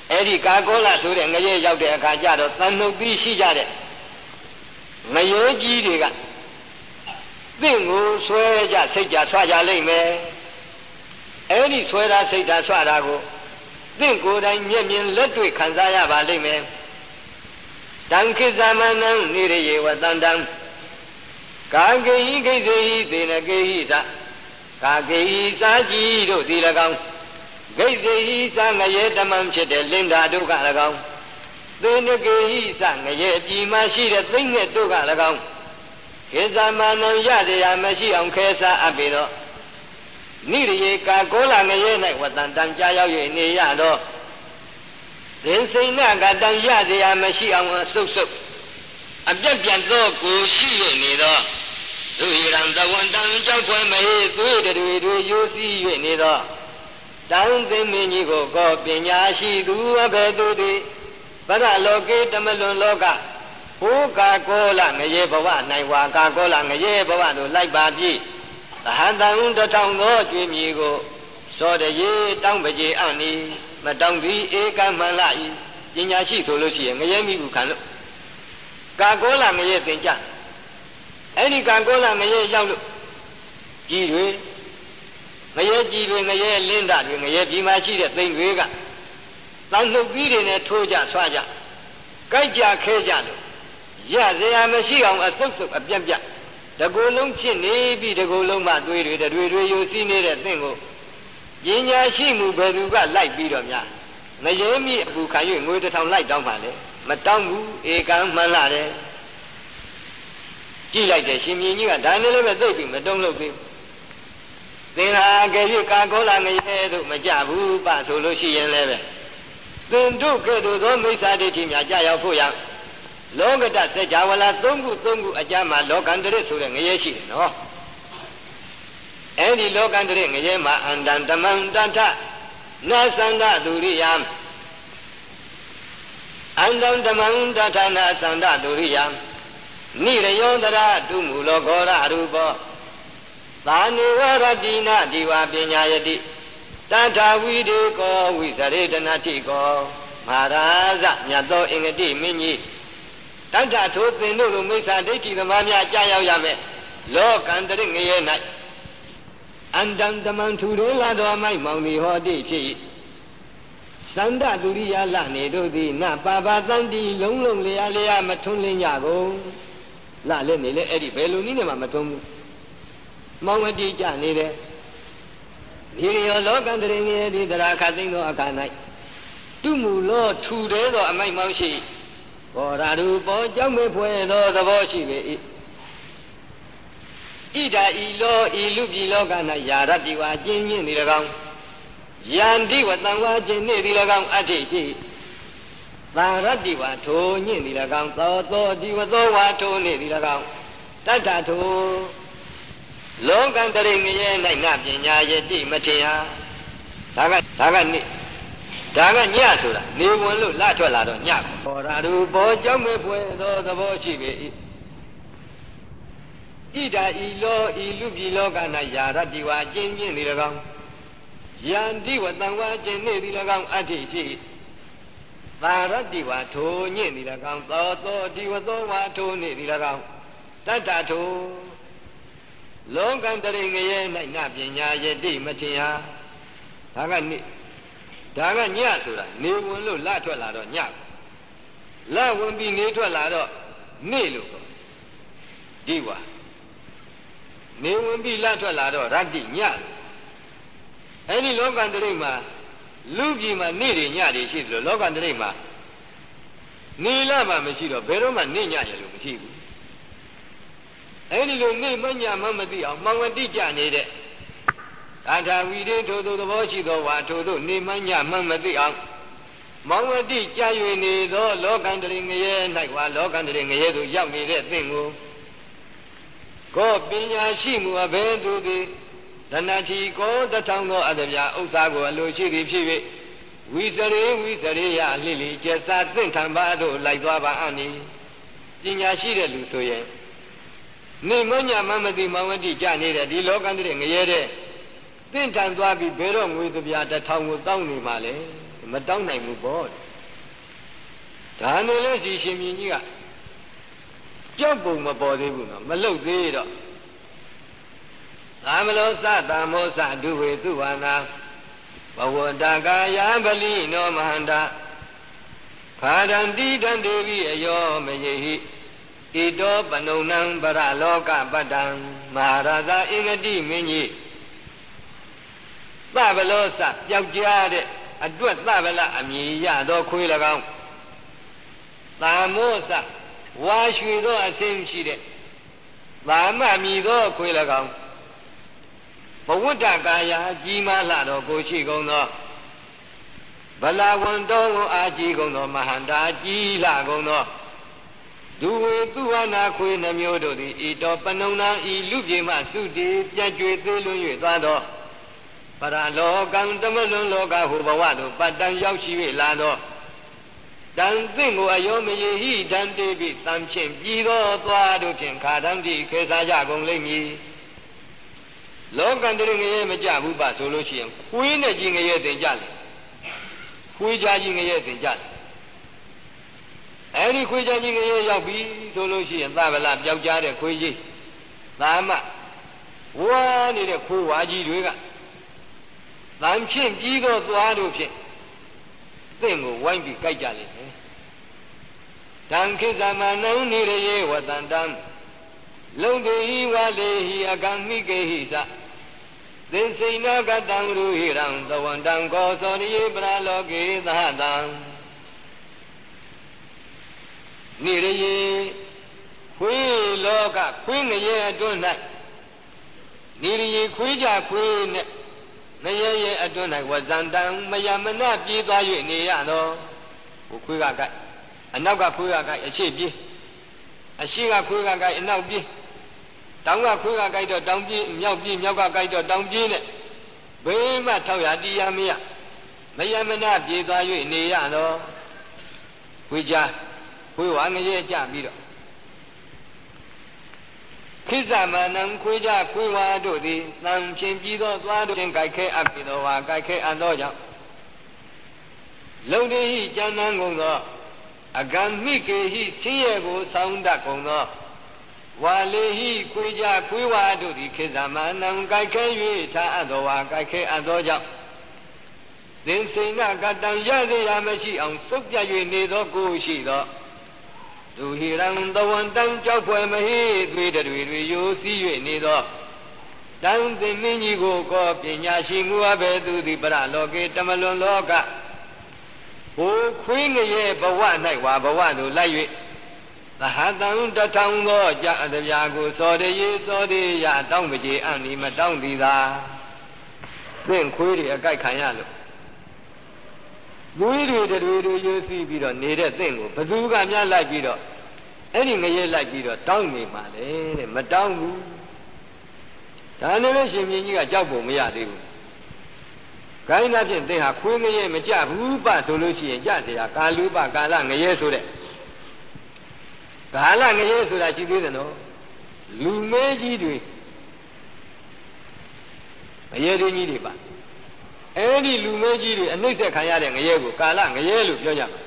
အဲ့ဒီကာကောလဆိုတဲ့ငရဲရောက်တဲ့အခါကျတော့သံနှုတ်ပြီးရှိကြတဲ့ငရဲကြီးတွေကသင်ကိုဆွဲကြစိတ်ကြဆွကြလိမ့်မယ်အဲ့ဒီဆွဲတာစိတ်ဓာတ်ဆွတာကိုသင်ကိုယ်တိုင်မျက်မြင်လက်တွေ့ခံစားရပါလိမ့်မယ်တံခိသမနံနိရယေဝတန္တံကာကေဟိကိသေဟိသေနကေဟိသကာကေဟိစာကြီးတို့သည်၎င်းဂိသေဟိစာငရဲတမန်ဖြစ်တဲ့လင်္ကာတို့က၎င်းသေနကေဟိစာငရဲအပြည်မှာရှိတဲ့သိမ့်ငှက်တို့က၎င်းကိသမနံရတရားမရှိအောင်ခဲစားအပ်ပြီးတော့နိရယေကာကောလငရဲ၌ဝတန္တံကြာရောက်၍နေရတော့သင်္စိဏကတံရတရားမရှိအောင်အဆုပ်ဆုပ်အပြက်ပြတ်သောကိုရှိ၍နေတော့သူဟိရံသဝန္တံကြောက်ဖွယ်မဟေသွေးတွေတွေယိုစီး၍နေတော့တံသင်မင်းကြီးကိုကောပညာရှိသူအဘယ်သူသည်ပရလောကေတမလွန်လောကဟိုကာကောလငရဲဘဝ၌ဝါကာကောလငရဲဘဝတို့လိုက်ပါပြီသဟတံတထောင်သောကျွေးမြေကိုစောတရေတောင်းပကြေအံ့ဤမတောင်းသည်ဧကမှန်လာ၏ပညာရှိဆိုလို့ရှိရင်ငရဲမိဘူးခံလို့ကာကောလငရဲသင်ကြအဲ့ဒီကာကောလငရဲရောက်လို့ကြီးတွေငရဲကြီးတွေငရဲလင်းတာတွေငရဲပြည်မှာရှိတဲ့သိမ့်တွေကတန်လှုပ်ပြီးတွေနဲ့ထိုးကြဆွားကြကြိုက်ကြခဲကြလို့ရစရာမရှိအောင်အဆုပ်ဆုပ်အပြက်ပြက်တကူလုံးဖြစ်နေပြီတကူလုံးမှသွေးတွေတွေတွေယူစီးနေတဲ့သင်ကိုပညာရှိမှုဘယ်သူကလိုက်ပြီးတော့များငရဲမိအပူခံ၍ငွေတစ်ထောင်လိုက်တောင်းပါလေမတောင်းဘူးဧကံမှန်လာတယ်ကြည့်လိုက်တယ်ရှင်မြင်းကြီးကဒါနဲ့လည်းပဲသိပြီမတုံးလို့သေးသင်ဟာကြည့်၍ကာကောလငရဲတို့မကြဘူးပဆိုလို့ရှိရင်လည်းပဲသင်တို့ကဲ့သို့သောမိစ္ဆာဒိဋ္ဌိများကြာရောက်ဖို့ရလောကတစัจ java လာသုံးခုသုံးခုအကြမ်းမှာလောကန္တရဆိုတဲ့ငရဲရှိတယ်နော်အဲ့ဒီလောကန္တရငရဲမှာအန္တံဓမ္မံတထနာသန္တသူရိယံအန္တံဓမ္မံတထနာသန္တသူရိယံနိရယောတရတုမူလောခောရရူပောသာနိဝရတိနာဒီဝပညာယတိတထဝိဒေကောဝိသရေတနာတိကောမဟာရာဇမြတ်သောအင်္ဂတိမင်းကြီးတထထိုသင်တို့လိုမိစ္ဆာဒိဋ္ဌိသမားများကြာရောက်ရမယ်လောကန္တရငရဲ၌အန္တံတမန်ထူရဲလာတော်မိုက်မောင်ဒီဟောတိဖြစ်၏သန္တသူရိယလနေတို့သည်နပါပါတန်တီလုံးလုံးလျာလျာမထွန်းလင်းကြကုန်လလည်းနေလေအဲ့ဒီဘယ်လိုနည်းနဲ့မှမထွန်းဘူးမောင်ဝတိကြနေတယ်ဒီရောလောကန္တရငရဲသည်တရာခသိမ့်သောအခါ၌တုမူလောထူရဲသောအမိုက်မောင်ရှိဘောရာရူပေါ်ကြောင့်မေဖွယ်သောသဘောရှိပေ၏ဣဒာဤလောဤလူပြည်လောက၌ယာရတိဝါကျင်းမြင့်သည်၎င်းယန္တိဝတံဝါကျင်းနေသည်၎င်းအဋ္ဌိရှိသာရတိဝါထိုညင့်သည်၎င်းသောသောဒီဝသောဝါထိုနေသည်၎င်းတတ္ထထိုလောကန္တရိငရဲ၌နပညာယတိမထေယဒါကဒါကနေဒါကညဆိုတာနေဝင်လို့လှထွက်လာတော့ညဘောရာရူပေါ်ကြောင့်မေဖွယ်သောသဘောရှိပေ၏ဣဒာဤလောဤလူပြည်လောက၌ယာရတိဝါကျင်းပြင်းသည်၎င်းယန္တိဝတံဝါကျင်းနေသည်၎င်းအဋ္ဌိရှိသာရတိဝါထိုညင့်သည်၎င်းသောသောဒီဝသောဝါထိုနေသည်၎င်းတတ္တထိုလောကန္တရိငရဲ၌နပညာယတိမထေယဒါကနေဒါကညဆိုတာနေဝင်လို့လထွက်လာတော့ညလဝင်ပြီးနေထွက်လာတော့နေလို့ဒီဝါနေဝင်ပြီးလထွက်လာတော့ရတ္တိညအဲ့ဒီလောကန္တရိမှာလူပြည်မှာနေတွေညတွေရှိသလိုလောကန္တရိမှာနေလမှမရှိတော့ဘယ်တော့မှနေညရလို့မရှိဘူးအဲ့ဒီလိုနေမညမှမသိအောင်မောင်ဝတိကြနေတဲ့သာထာဝီရေထိုသို့သဘောရှိသောဝါထိုသို့နေမညမှမသိအောင်မောင်ဝတိကြာ၍နေသောလောကန္တရိငရဲ၌ဝါလောကန္တရိငရဲသို့ရောက်နေတဲ့သင်ကိုကိုပညာရှိမှုအဘယ်သူသည်တဏှာတိကိုတထောင်သောအတ္တပြဥစ္စာကိုအလိုရှိသည်ဖြစ်၍ဝိစရေဝိစရေယအလိလိကျက်စာသင့်ထံပါသို့လိုက်သွားပါအနိပညာရှိတဲ့လူဆိုရင်နေမညမမသိမောင်ဝတိကြနေတဲ့ဒီလောကန္တရိငရဲတဲ့သင့်ထံသွားပြီးဘယ်တော့ငွေတပြားတစ်ထောင်ကိုတောင်းနေမှလဲမတောင်းနိုင်ဘူးပေါ့ဒါနဲ့လို့ဒီရှင်မြင်းကြီးကကြောက်ပုံမပေါ်သေးဘူးနော်မလုတ်သေးတော့သာမလောသတမောသဒုဝေသူဝနာဘဝတကာယပလိနောမဟန္တာခာရံတိတံဒေဝိအယောမယေဟိဣတောပနုံနံပရလောကပတ္တံမဟာရာဇအင်္ဂတိမင်းကြီးသဗလောသပျောက်ကြားတဲ့အတွက်သဗလအမည်ရသောခွေး၎င်းသာမောသဝါရွှေသောအဆင်းရှိတဲ့သာမမြည်သောခွေး၎င်းဘဝတ္တကာယကြီးမားလာသောကိုရှိကုန်သောဗလာဝန္တောကိုအာကြီးကုန်သောမဟန္တာကြီးလာကုန်သောဒုဝေသူဝနာခွေနှမျိုးတို့သည်ဤတော်ပနုံနာဤလူပြေမှသုတိပြန့်ကျွေသေးလွန်း၍သွားသောပရလောကံတမလွန်လောကဟုဘဝသို့ပတ္တံရောက်ရှိ၍လာသောတန်သင့်ကိုအယောမယေဟိတံတေပိတံဖြင့်ပြည်သောသွားတို့ဖြင့်ခါတံတိခေစားကြကုန်လိမ့်မည်လောကံတည်းငရဲမကြဘူးပါဆိုလို့ရှိရင်ခွေးနဲ့ကြီးငရဲတင်ကြလေခွေးကြားကြီးငရဲတင်ကြလေအဲဒီခွေးကြားကြီးငရဲရောက်ပြီဆိုလို့ရှိရင်သဗ္ဗလပျောက်ကြားတဲ့ခွေးကြီးသာမဝါနေတဲ့ခွေးဝါကြီးတွေကတန်ဖြင့်ပြီးသောသွားတို့ဖြင့်သင်ကိုဝိုင်းပြီးကြိုက်ကြလိမ့်မယ်တံခိသမနံနိရယေဝတန္တံလုံတေဟိဝါလေဟိအကံမိကေဟိသသင်္စိနာကတံရူဟိရံသဝန္တံကောသောရိပရာလောကေသဟတံနိရယေခွေးလောကခွေးငရဲအတွန်း၌နိရယေခွေးကြခွေးနဲ့ငရဲရဲ့အတွန်း၌ဝဇန္တံမယမနပြေးသွား၍နေရသောဟိုခွေးကကြိုက်အနောက်ကခွေးကကြိုက်အရှိပြေးအရှိကခွေးကကြိုက်အနောက်ပြေးတောင်ကခွေးကကြိုက်တော့တောင်ပြေးမြောက်ပြေးမြောက်ကကြိုက်တော့တောင်ပြေးနဲ့ဘေးမှထောက်ရတရားမရမယမနပြေးသွား၍နေရသောခွေးကြခွေးဝါငရဲကြပြီးတော့ခိသမနံခွေးကြခွေးဝါတို့သည်တန်ဖြင့်ပြီးသောသွားတို့ဖြင့်ကြိုက်ခဲအပ်ပြီးသောဝါကြိုက်ခဲအပ်သောကြောင့်လုံတိဟိကျမ်းမ်းကုန်သောအကံမိကေဟိဆင်းရဲကိုဆောင်းတတ်ကုန်သောဝါလေဟိခွေးကြခွေးဝါတို့သည်ခိသမနံကြိုက်ခဲ၍ထားအပ်သောဝါကြိုက်ခဲအပ်သောကြောင့်သင်္စိဏကတံရသေးရမရှိအောင်စုပ်ပြတ်၍နေသောကိုရှိသောဒုဟိရံသဝန္တံကြောက်ဖွယ်မဟိသွေးတွေတွေယိုစီး၍နေသောတန်သင်မင်းကြီးကိုကောပညာရှိမှုအဘယ်သူသည်ပရလောကေတမလွန်လောကဟိုခွေးငရဲဘဝ၌ဝါဘဝသို့လိုက်၍သဟတံတထောင်သောကြာအတပြာကိုစောတရေစောတေရတောင်းပကြေအံ့ဒီမတောင်းသည်သာသင်ခွေးတွေအကြိုက်ခံရလို့သွေးတွေတွေတွေရိုးစီးပြီးတော့နေတဲ့သင်ကိုဘသူကများလိုက်ပြီးတော့အဲ့ဒီငရဲလိုက်ပြီးတော့တောင်းနေမှလေတဲ့မတောင်းဘူးဒါနဲ့လို့ရှင်မြင်းကြီးကကြောက်ဖို့မရသေးဘူးခိုင်းတာဖြင့်သင်ဟာခွေးငရဲမကြဘူးပဆိုလို့ရှိရင်ကြတရားကာလူပကာလငရဲဆိုတဲ့ကာလငရဲဆိုတာရှိသေးတယ်နော်လူမဲကြီးတွေငရဲတွေကြီးတွေပါအဲ့ဒီလူမဲကြီးတွေအနှိမ့်ဆက်ခံရတဲ့ငရဲကိုကာလငရဲလို့ပြောကြမှာ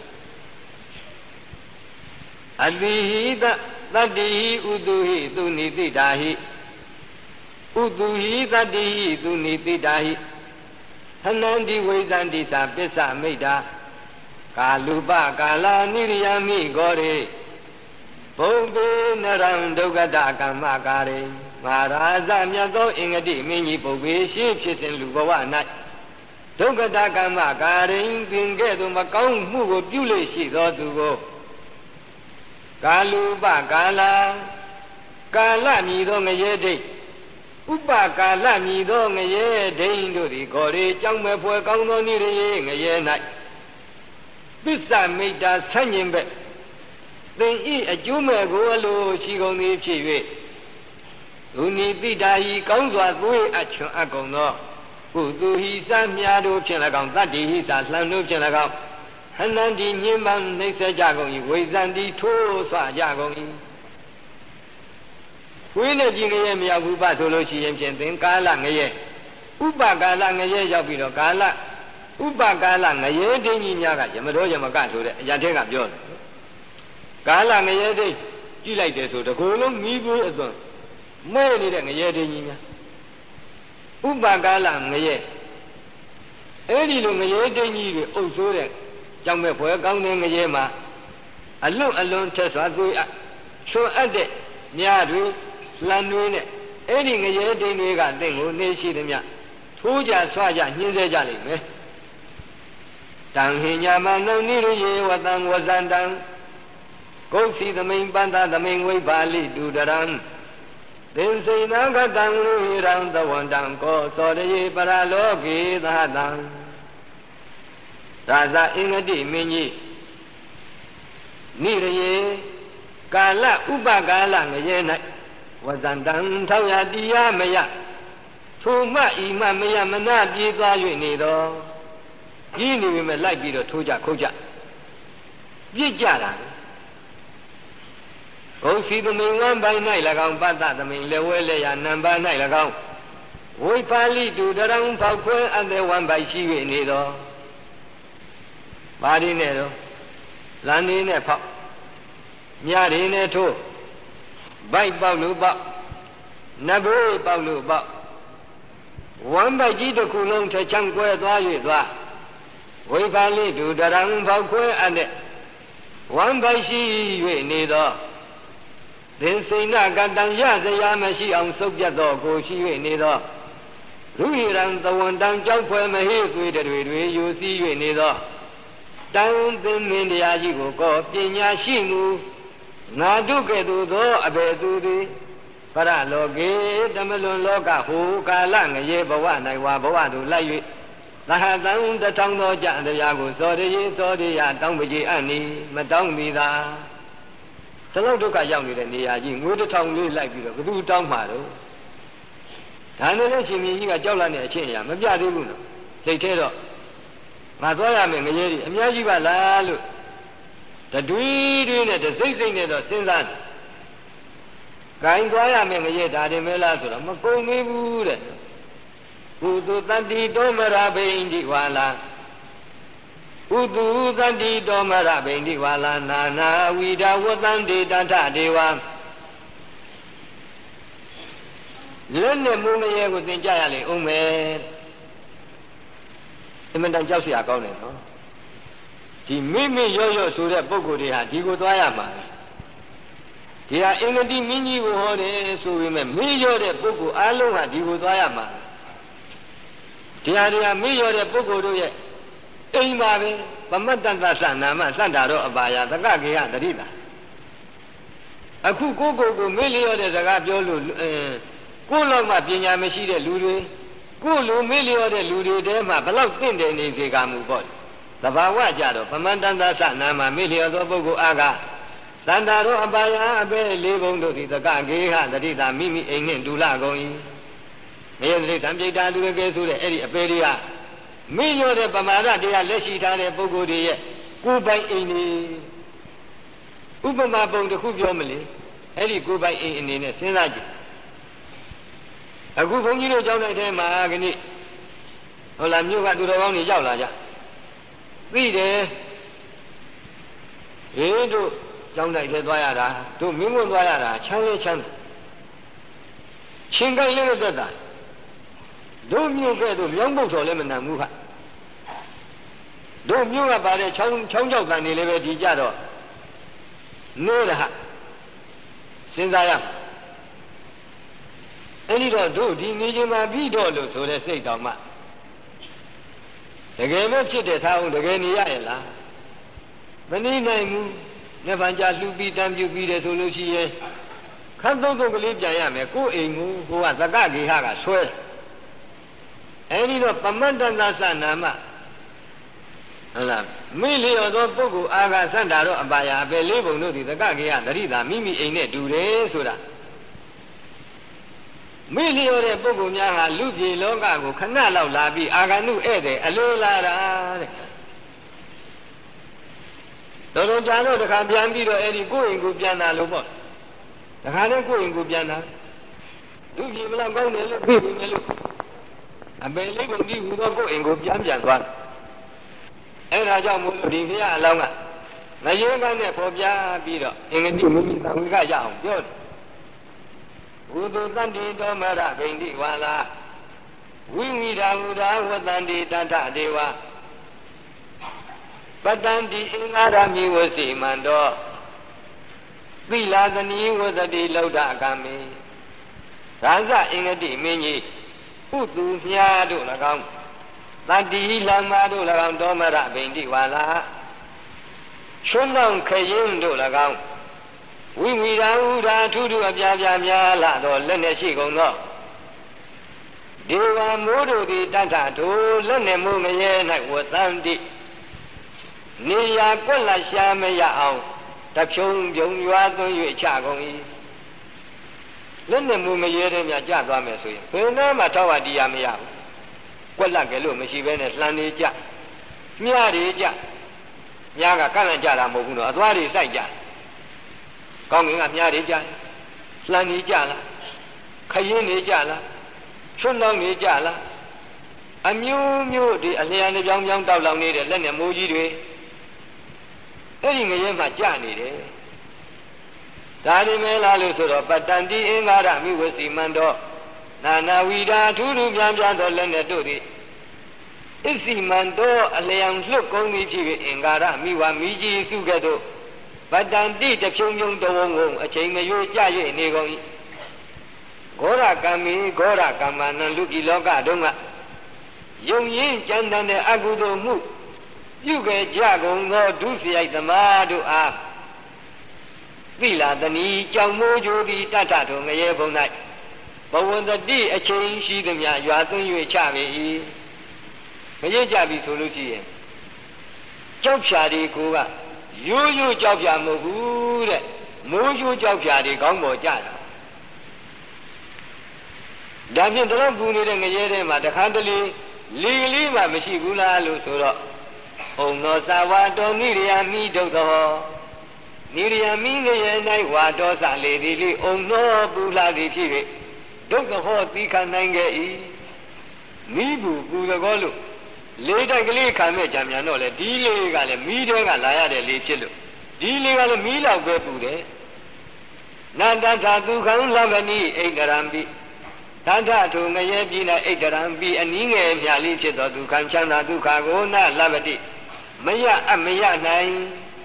အတိဟိတတတ္တိဟိဥတုဟိသူနိတိတာဟိဥတုဟိတတ္တိဟိသူနိတိတာဟိဟနန္တိဝိဇန္တိသာပစ္စမိတ်တာကာလူပကာလာနိရိယမိဂောရေဘုံတေနရံဒုက္ခတကမ္မကာရေမဟာရာဇမြတ်သောအင်္ဂတိမင်းကြီးပုဂ္ဂေရှိဖြစ်စဉ်လူဘဝ၌ဒုက္ခတကမ္မကာရိန်သင်ကဲ့သို့မကောင်းမှုကိုပြုလို့ရှိသောသူကိုကာလူပကာလာကာလမြည်သောငရဲဒိဋ္ဌဥပကာလမြည်သောငရဲဒိဋ္ဌတို့သည်ကိုယ်ရေကြောင်းမဲ့ဖွယ်ကောင်းသောနိရေငရဲ၌ပစ္စမိတ်တာဆန့်ကျင်ဘက်သင်ဤအကျိုးမဲ့ကိုအလိုရှိကုန်သည်ဖြစ်၍သူနိတိတာဟိကောင်းစွာသွေးအချွန်အပ်ကုန်သောကုသူဟိစမြာတို့ဖြင့်၎င်းတတ္တိဟိသာလှံတို့ဖြင့်၎င်းဟနန္တိညင်ပန်းနှိမ့်ဆက်ကြကုန်၏ဝိဇန္တိထိုးဆွကြကုန်၏ဝိနဲ့ကြီးငရဲမရောက်ဘူးပဆိုလို့ရှိရင်ဖြင့်သင်ကာလငရဲဥပကာလငရဲရောက်ပြီးတော့ကာလဥပကာလငရေဒိဋ္ဌိများကယမတော်ယမကဆိုတဲ့အရာတွေကပြောတယ်ကာလငရေဒိဋ္ဌိကြည့်လိုက်တယ်ဆိုတကူလုံးမိဘူးအသွင်မဲနေတဲ့ငရေဒိဋ္ဌိများဥပကာလငရေအဲ့ဒီလိုငရေဒိဋ္ဌိတွေအုပ်ဆိုးတဲ့ကြောင့်မဲ့ဘွယ်ကောင်းတဲ့ငရေမှာအလွတ်အလွန်ထက်စွာသွေးအဆွအပ်တဲ့မြားတွေလှန်တွေနဲ့အဲ့ဒီငရေဒိဋ္ဌိတွေကတင့်ကိုနေရှိသည်မြထိုးကြဆွကြညှင်းဆဲကြလိမ့်မယ်တံဟိညာမနံနိရိယေဝတံဝဇန္တံဂုတ်စီသမိန်ပန္တသမိန်ဝိပါလိတုတရံသင်္စိနာကတံလူဟိရံသဝန္တံကောသောတယေပရလောကေသဟတံသာဇအင်္ဂတိမင်းကြီးနိရိယေကာလဥပကာလငရေ၌ဝဇန္တံထောက်ရတရားမယထိုမှဤမှမယမနာပြေးသွား၍နေတော်ကြီးနေပြီမဲ့လိုက်ပြီးတော့ထိုးကြခုတ်ကြပြစ်ကြတာဘုစီသမိန်ဝမ်းပိုင်း၌၎င်းပတ္တသမိန်လက်ဝဲလက်ရနံပါ၌၎င်းဝိပါလိတုတရံဖောက်ခွဲအပ်တဲ့ဝမ်းပိုက်ရှိ၍နေတော်ဘာဒီနဲ့တော့လမ်းနေနဲ့ဖောက်မြရီနဲ့ထိုးဘိုက်ပေါက်လို့ပေါက်နဘေးပေါက်လို့ပေါက်ဝမ်းပိုက်ကြီးတစ်ခုလုံးထချမ်းကွဲသွား၍သွားဝိပါလိတုတရံဖောက်ခွဲအပ်တဲ့ဝမ်းပိုက်ရှိ၍နေတော်သင်္စိနာကတံရစရာမရှိအောင်စုပ်ပြတ်သောကိုရှိ၍နေသောရူဟိရံသဝန္တံကြောက်ဖွယ်မဟိသွေတွေတွေယူစည်း၍နေသောတန်သင်္မင်းတရားကြီးကိုကောပညာရှိမှုငါတို့ကဲ့သို့သောအဘယ်သူသည်ပရလောကေတမလွန်လောကဟူကာလငရေဘဝ၌ဝါဘဝတို့လိုက်၍သဟတံတထောင်သောကြတရားကိုစောရည်စောရည်တောင်းပကြီးအပ်နီမတောင်းမိသာတလောက်ဒုက္ခရောက်နေတဲ့နေရာကြီးငွေတစ်ထောင်လေးလိုက်ပြီးတော့ဘယ်သူတောင်းမှာတော့ဒါနဲ့လည်းရှင်မင်းကြီးကကြောက်လာတဲ့အချင်းအရာမပြသေးဘူးနော်စိတ်ထဲတော့ငါသွားရမယ်ငရေကြီးအများကြီးပါလားလို့တတွေးတွေးနဲ့တစိတ်စိတ်နဲ့တော့စဉ်းစားတယ်ဂိုင်းသွားရမယ်ငရေဒါတင်မဲလားဆိုတော့မကုန်သေးဘူးတဲ့ကုသတတ္တိတောမရဘိန္ဒီဝါလာဥတုသတ္တိတောမရဘိန္ဒီဝါလာနာနာဝိဒဝတံဒေတထဒေဝလက်နဲ့မုံငရေကိုသင်ကြရလေဦးမယ်အမှန်တန်ကြောက်เสียကောင်းတယ်နော်ဒီမိမိရော့ရော့ဆိုတဲ့ပုဂ္ဂိုလ်တွေဟာဒီကိုသွားရမှာဒီဟာအင်္ဂတိမင်းကြီးကိုဟောတယ်ဆိုပေမဲ့မိရော့တဲ့ပုဂ္ဂိုလ်အလုံးဟာဒီကိုသွားရမှာဒီဟာဒီဟာမိရော့တဲ့ပုဂ္ဂိုလ်တို့ရဲ့အိမ်ပါပဲပမတ္တသသနာမစတ္တာတော့အပါယသကကေယတတိတာအခုကိုကိုကိုမေ့လျော့တဲ့စကားပြောလို့အဲကိုလောက်မှပညာမရှိတဲ့လူတွေကိုလူမေ့လျော့တဲ့လူတွေတဲမှာဘလောက်တင့်တယ်နေစေကမူပေါ့သဘာဝကြတော့ပမတ္တသသနာမမေ့လျော့သောပုဂ္ဂိုလ်အားကစတ္တာတော့အပါယအပဲလေးဘုံတို့သည်သကကေယတတိတာမိမိအိမ်နှင့်ဒူလကုန်၏မေယတိသံပြိတာသူကဲဆိုတဲ့အဲ့ဒီအပေတွေကမိလျော့တဲ့ပမာဒတရားလက်ရှိထားတဲ့ပုဂ္ဂိုလ်တွေရဲ့ကိုယ်ပိုင်အိမ်နေဥပမာပုံတစ်ခုပြောမလဲအဲ့ဒီကိုယ်ပိုင်အိမ်အနေနဲ့စဉ်းစားကြည့်အခုဘုန်းကြီးတို့ကြောင်းတဲ့ထဲမှာခဏဟုတ်လားမြို့ကသူတော်ကောင်းတွေရောက်လာကြသိတယ်ဟေးတို့ကြောင်းတဲ့ထဲသွားရတာတို့မင်းမသွားရတာချမ်းလေးချမ်းရှင်ကိုင်းလေးလို့သက်တာတို့မြို့ကဲ့သို့မြောင်းပုတ်တော်လည်းမနံဘူးခတို့မြို့ကပါတဲ့ချောင်းချောင်းကြောက်ကန်နေလည်းပဲဒီကြတော့နိုးရဟစဉ်းစားရအဲ့ဒီတော့တို့ဒီနေချင်းမှာပြီးတော့လို့ဆိုတဲ့စိတ်တော်မှတကယ်ပဲဖြစ်တဲ့ထားအောင်တကယ်နေရရဲ့လားမနေနိုင်ဘူးနှစ်ပံကြလှူပြီးတမ်းပြုပြီးတယ်ဆိုလို့ရှိရင်ခန်းသုံးသုံးကလေးပြန်ရမယ်ကိုယ်အိမ်ကိုကိုကသကဂေဟကဆွဲအဲ့ဒီတော့ပမတ္တသသနာမဟုတ်လားမိလျော်သောပုဂ္ဂိုလ်အာဃစတ္တာတော့အပါယအပဲလေးဘုံတို့သည်သကကေယတတိတာမိမိအိမ်နဲ့တူတယ်ဆိုတာမိလျော်တဲ့ပုဂ္ဂိုလ်များဟာလူပြည်လောကကိုခဏလောက်လာပြီးအာဂနုဧည့်သည်အလိုလာတာတဲ့တော်တော်ကြာတော့တခါပြန်ပြီးတော့အဲ့ဒီကိုယ့်အိမ်ကိုပြန်လာလို့ပေါ့တခါနဲ့ကိုယ့်အိမ်ကိုပြန်လာလူပြည်မလောက်ကောင်းတယ်လို့သိပြီမယ်လို့အပေလေးကုန်ပြီးဟူသောကိုယ့်အိမ်ကိုပြန်ပြန်သွားအဲ့ဒါကြောင့်မို့လို့ဒီဘုရားအလောင်းကငရေကနဲ့ပေါ်ပြပြီးတော့အင်္ဂတိမိမိသံဝေကရအောင်ပြောတယ်ဝုဒ္ဓတတ္တိတောမရဗိန္တိဝါလာဝိဝိရာဟုရာဝတန္တိတတ္ထဒေဝပတ္တန္တိအင်္ဂါရမိဝစီမန္တောသီလာသနီဝသတိလောဒကမေရာဇအင်္ဂတိမင်းကြီးဥသူမြားတို့၎င်းတတ္တိလမ္မာတို့၎င်းတောမရဗိန္တိဝါလာချွန်းတောင်ခရင်တို့၎င်းဝိဝိရာဟုရာထူးထူးအပြားပြားများလာတော့လက်နဲ့ရှိကုန်သောဒေဝမိုးတို့သည်တတ္ထထိုလက်နဲ့မိုးငရဲ၌ဝသန္တိနေရာကွက်လက်ရှားမရအောင်တဖြုံဖြုံရွာသွင်း၍ချကုန်၏လက်နဲ့မိုးငရဲတဲ့များကြသွားမယ်ဆိုရင်ဘယ်နှမှာထောက်ဝတရားမရဘူးကွက်လက်ကလို့မရှိဘဲနဲ့လှန်နေကြမြားတွေကြမြားကကန့်လန့်ကြတာမဟုတ်ဘူးနော်အသွားတွေစိုက်ကြကောင်းကင်ကမြားတွေကြလှန်နေကြလားခရင်နေကြလားချွန်းလောင်းနေကြလားအမျိုးမျိုးဒီအလျံတစ်ပြောင်းပြောင်းတောက်လောင်နေတဲ့လက်နဲ့မိုးကြီးတွေအဲ့ဒီငရဲမှာကြနေတယ်ဒါဒီမဲလားလို့ဆိုတော့ပတ္တန္တိအင်္ဂါရမိဝစီမန္တောနာနာဝိဒာထူးထူးပြန်ပြန်သောလက်နဲ့တို့သည်ဣစီမန္တောအလျံလွတ်ကုန်သည်ဖြစ်၍အင်္ဂါရမိဝမိကြီးစုကဲ့သို့ပတ္တန္တိတဖြုံဖြုံတဝုံဝုံအချိန်မရွေးကြ၍နေကုန်၏ဂောရကံမီဂောရကမ္မနံလူဤလောကတုန်းကယုံရင်ကြမ်းတမ်းတဲ့အကုသိုလ်မှုပြုခဲ့ကြကုန်သောဒုစရိုက်သမားတို့အားသီလာတဏီကြောင့်မိုးကြိုသည်တတ္ထထုံငရဲဘုံ၌ဘဝန္တတိအချိန်ရှိသည်များရွာသွင်း၍ချပေ၏မရကြပြီဆိုလို့ရှိရင်ကြောက်ဖြာတွေကိုကရိုးရိုးကြောက်ဖြာမဟုတ်ဘူးတဲ့မိုးရိုးကြောက်ဖြာတွေကောင်းပေါ်ကြတာဒါဖြင့်တော့ပူနေတဲ့ငရဲထဲမှာတခါတလေလီကလေးမှမရှိဘူးလားလို့ဆိုတော့ဩနောသဝါတော်နိရိယာမိဒုက္ခဟောနိရိယာမိငရဲ၌ဝါတော်စလေသည်လိဩနောပူလာသည်ဖြစ်၍ဒုက္ခဟောသီခံနိုင်ခဲ့၏မိဘူးပူတကောလို့လေတိုက်ကလေးခံမဲ့ကြံမြန်တော့လေဒီလေးကလည်းမိတဲ့ကလာရတဲ့လေဖြစ်လို့ဒီလေးကလည်းမိလောက်ပဲပူတယ်နန္တသာဒုက္ခံလဗ္ဗနိဣန္ဒရံပိတထထုငရဲပြည်၌ဣတရံပိအနည်းငယ်မြာလေးဖြစ်သောဒုက္ခချမ်းသာဒုက္ခကိုနလဗ္ဗတိမရအမရနိုင်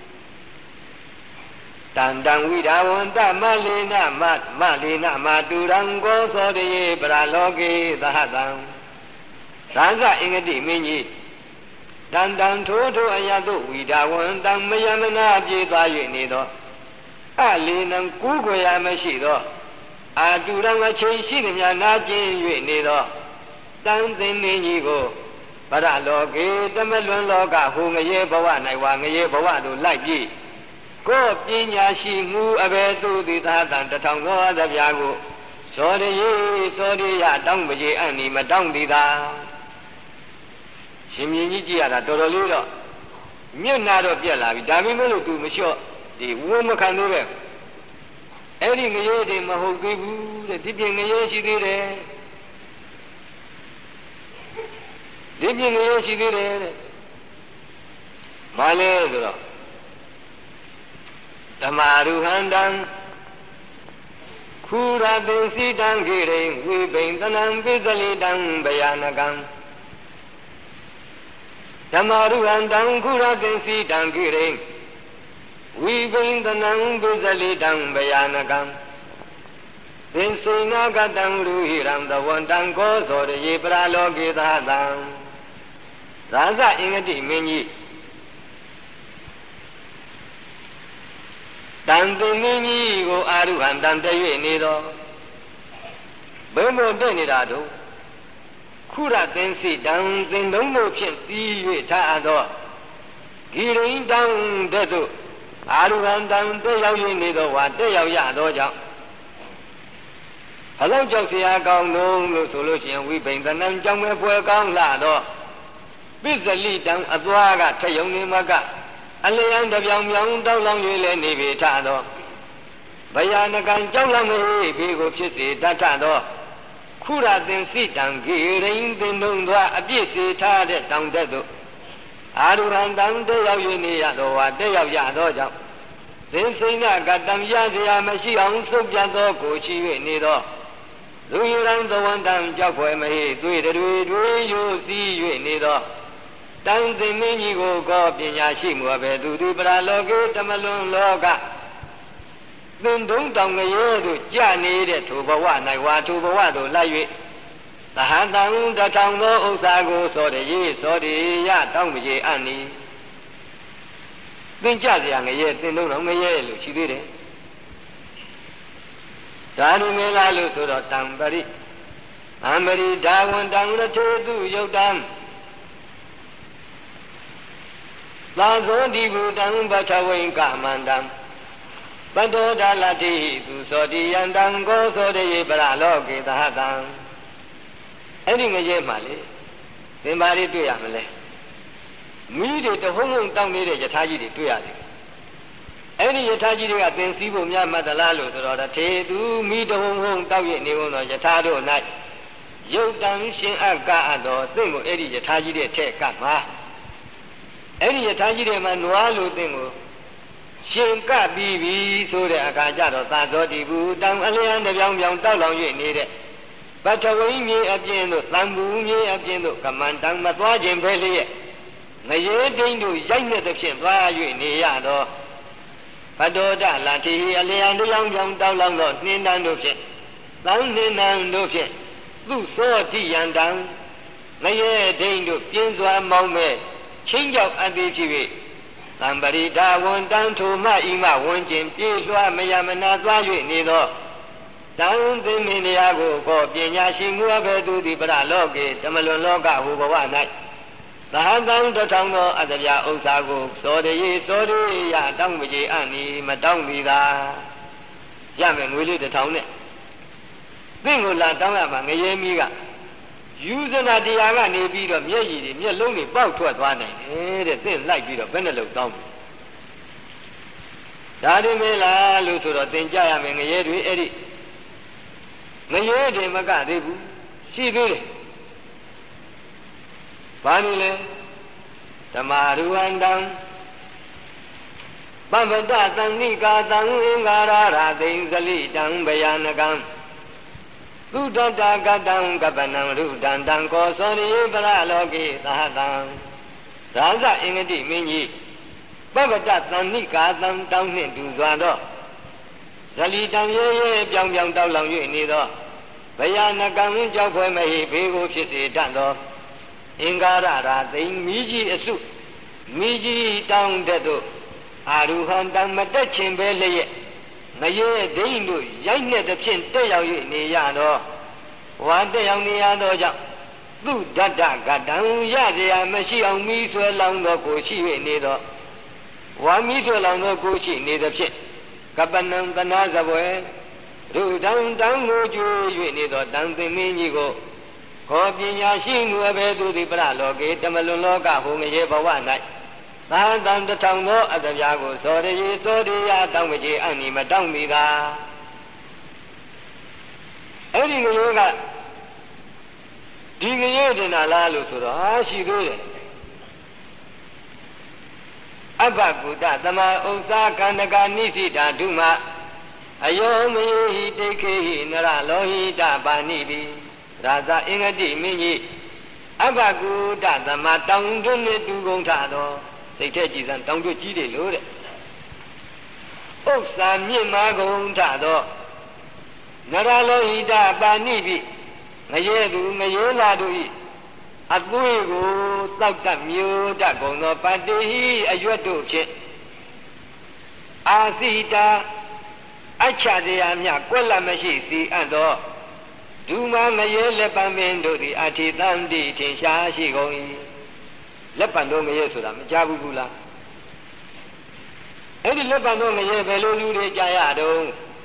တန်တံဝိဒါဝန္တမလေနမမလေနမတူရံကောသောတယေပရလောကေသဟတံသံဃအင်္ဂတိမင်းကြီးတန်တံထိုးထိုးအယတုဝိဒါဝန္တမယမနာပြေးသွား၍နေသောအလေနံကူးခွေရမရှိသောအာတူရံအချိန်ရှိသည်များနာကျင်၍နေသောတန်သင်မင်းကြီးကိုပရလောကေတမလွန်လောကဟူငရေဘဝ၌ဝါငရေဘဝသို့လိုက်ပြီးကိုယ်ပညာရှိမှုအဘယ်သူသည်သာတန်တထောင်သောသဗျာကိုသောရယေသောရယတောင်းမကြီးအံ့ဤမတောင်းသည်သာရှင်မြင်းကြီးကြည့်ရတာတော်တော်လေးတော့မျက်နှာတော့ပြက်လာပြီဒါပေမဲ့လို့သူမလျှော့ဒီဝုန်းမခံသေးပဲအဲ့ဒီငရဲတွေမဟုတ်သေးဘူးတဲ့ဒီပြင်ငရဲရှိသေးတယ်ဒီပြင်ငရဲရှိသေးတယ်တဲ့ဘာလဲဆိုတော့ဓမ္မာရုဟန္တံခူရသင်္စီတံခေရိဝိပိန်တနံပိသလိတံဗယနကံဓမ္မာရုဟန္တံခူရသင်္စီတံခေရိဝိပိန္တနံပိသလိတံဗယနကံသင်္စိနာကတံရူဟိရံသဝန္တံကောသောရယေပရလောကေသဟတံရာဇအင်္ဂတိမင်းကြီးတန်သင်မင်းကြီးကိုအာရုဟံတန်တ၍နေသောဘယ်မို့တဲ့နေတာတို့ခုရသင်္စိတံသင်လုံးတို့ဖြင့်တီး၍ထားသောဂိရိတံတဲ့သို့အာရုဟံတံတက်ရောက်၍နေသောဝါတက်ရောက်ရသောကြောင့်အလောက်ကြောက်เสียကောင်းလုံးလို့ဆိုလို့ရှိရင်ဝိပိန်သနံကြောင့်ပဲဖွယ်ကောင်းလာတော့ပိစလိတံအသွားကထယုံနေမကအလျံတပြောင်ပြောင်တောက်လောင်၍လည်းနေပေထသောဗယနကံကြောက်လန့်မေဘေကိုဖြစ်စေတတ်ထသောခုရသင်္စိတံဂေရိန်သင်တို့သောအပြည့်စေထားတဲ့တောင်တက်သို့အာရုဟံတံတက်ရောက်၍နေရသောဝါတက်ရောက်ရသောကြောင့်သင်္စိဏကတံရစရာမရှိအောင်စုပ်ပြတ်သောကိုရှိ၍နေသောလူရန်သဝန္တံကြောက်ဖွယ်မဟိသွေးတွေတွေယိုစီး၍နေသောတန်သိမင်းကြီးကိုကောပညာရှိမှုအဘယ်သူသူပရာလောကေတမလွန်လောကသင်တုံးတောင်ငရဲတို့ကြနေတဲ့ထိုဘဝ၌ဝါထိုဘဝသို့လိုက်၍သဟတံတထောင်သောဥစ္စာကိုစောတရေစောတရတောင်းမကြီးအံ့နီသင်ကြစရာငရဲသင်တုံးတော်ငရဲလို့ရှိသေးတယ်ဒါရမေလာလို့ဆိုတော့တံပရိအမရိဒါဝန္တံရထေသူယုတ်တံသာဇောတိဘူတံပထဝိကမန္တံပတောဒလတိသူသောတိယံတံကိုသောတရေပရလောကေသဟတံအဲ့ဒီငရဲမှလေသင်ပါလေးတွေ့ရမလဲမိတွေတဟုံးဟုံတောင်းနေတဲ့ယထာကြီးတွေတွေ့ရတယ်အဲ့ဒီယထာကြီးတွေကသင်စည်းဖို့များမှတ်သလားလို့ဆိုတော့ထေသူမိတဟုံးဟုံတောက်ရနေကုန်သောယထာတို့၌ယုတ်တံရှင်အကပ်အပ်သောသင်ကိုအဲ့ဒီယထာကြီးတွေထက်ကပ်မှာအဲ့ဒီယထာကြီးတွေမှာနွားလိုသင်ကိုရှင်ကပ်ပြီးပြီဆိုတဲ့အခါကျတော့သာဇောတိဘူတံအလျံတပြောင်ပြောင်တောက်လောင်၍နေတဲ့ပထဝီမြေအပြင်သို့သံဘူမြေအပြင်သို့ကမန္တံမသွားခြင်းပဲလျက်ငရေတိန်တို့ရိုက်နှက်သဖြင့်သွား၍နေရသောဘတောဒလာတိအလျံတပြောင်ပြောင်တောက်လောင်သောနှင်းတန်းတို့ဖြင့်သံနှင်းတန်းတို့ဖြင့်သူသောတိယံတံငရေတိန်တို့ပြင်းစွာမောင်းမဲ့ချင်းကြောက်အပ်သည်ဖြစ်၍သံပရိဒါဝန္တံထိုမဤမဝန်းကျင်ပြေလွှားမယမနာသွား၍နေသောတံသိမင်းတရားကိုကောပညာရှိမှုအဘယ်သူသည်ပရလောကေတမလွန်လောကဟူဘဝ၌သဟတံတထောင်သောအတ္တပြဥစ္စာကိုစောတရေစောတရတောင်းမကြီးအံ့ဤမတောင်းသည်သာရမယ်ငွေလေးတစ်ထောင်နဲ့သင်ကိုလာတောင်းရမှာငရဲမီးကယူဇနာတရားကနေပြီးတော့မျက်ရည်တွေမျက်လုံးတွေပေါက်ထွက်သွားနိုင်တယ်တဲ့သင်လိုက်ပြီးတော့ဘယ်နဲ့လို့တောင်းဒါဒီမဲလားလို့ဆိုတော့သင်ကြရမယ်ငရဲတွေအဲ့ဒီငရဲတွေမကသေးဘူးရှိသေးတယ်ဘာလို့လဲဓမ္မရူဟန္တံပမ္ပတသံဃိကာတံအင်္ဂါရရာသိင်္ဂလိတံဗယနကံသုတတကတံကပနံရုဒန္တံကောသောရိပရလောကေသဟတံသာဇအင်္ဂတိမင်းကြီးပပ္ပတသံဃိကာတံတောင်းနှင့်တူစွာသောဇလီတံရဲရဲပြောင်ပြောင်တောက်လောင်၍နေသောဗယနကံကြောက်ဖွယ်မဟိဘေကိုဖြစ်စေတတ်သောအင်္ဂါရရာသိင်မိကြီးအစုမိကြီးတောင်းတဲ့သို့အာရုဟံတံမတက်ခြင်းပဲလျက်ငရဲဒိဋ္ဌိတို့ရိုက်နှက်သဖြင့်တက်ရောက်၍နေရတော့ဝါတက်ရောက်နေရသောကြောင့်သူဒတ္တကတံရစရာမရှိအောင်မိဆွဲလောင်သောကိုရှိ၍နေသောဝါမိဆွဲလောင်သောကိုရှိနေသဖြင့်ကပနံတနာဇဘွယ်ရူဒံတံကိုကျွေ၍နေသောတန်သိမင်းကြီးကိုခောပညာရှိမှုအဘယ်သူသည်ပရလောကေတမလွန်လောကဟူငရေဘဝ၌သာသံတထောင်သောအတ္တပြာကိုစောတရေစောတရတောင်းမကြီးအံ့ဤမတောင်းမိသာအဲ့ဒီငရေကဒီငရေတင်တာလားလို့ဆိုတော့ဟာရှိသေးတယ်အဘကုတသမဥစ္စာကန္တကနိစိတာဓုမအယောမေဟိတိခေဟိနရလောဟိတပါဏိပိရာဇအင်္ဂတိမင်းကြီးအဘကုတသမတောင်တွနှင့်တူကုန်ထသောစိတ်ထဲကြည်စံတောင်တွကြီးတယ်လို့တဲ့ဥစ္စာမြင့်မာကုန်ထသောနရလောဟိတပါဏိပိငရဲသူငရဲလာတို့ဤအသွေးကိုတောက်တတ်မျိုးတတ်ကုန်သောပတ္တိဟိအရွတ်တို့ဖြင့်အာစိတာအချတရားမြကွက်လက်မရှိစီအပ်သောဒုမငရဲလက်ပံပင်တို့သည်အထိတန်တိထင်ရှားရှိကုန်၏လက်ပံတို့ငရဲဆိုတာမကြားဘူးဘူးလားအဲ့ဒီလက်ပံတို့ငရဲဘယ်လိုလူတွေကြားရတော့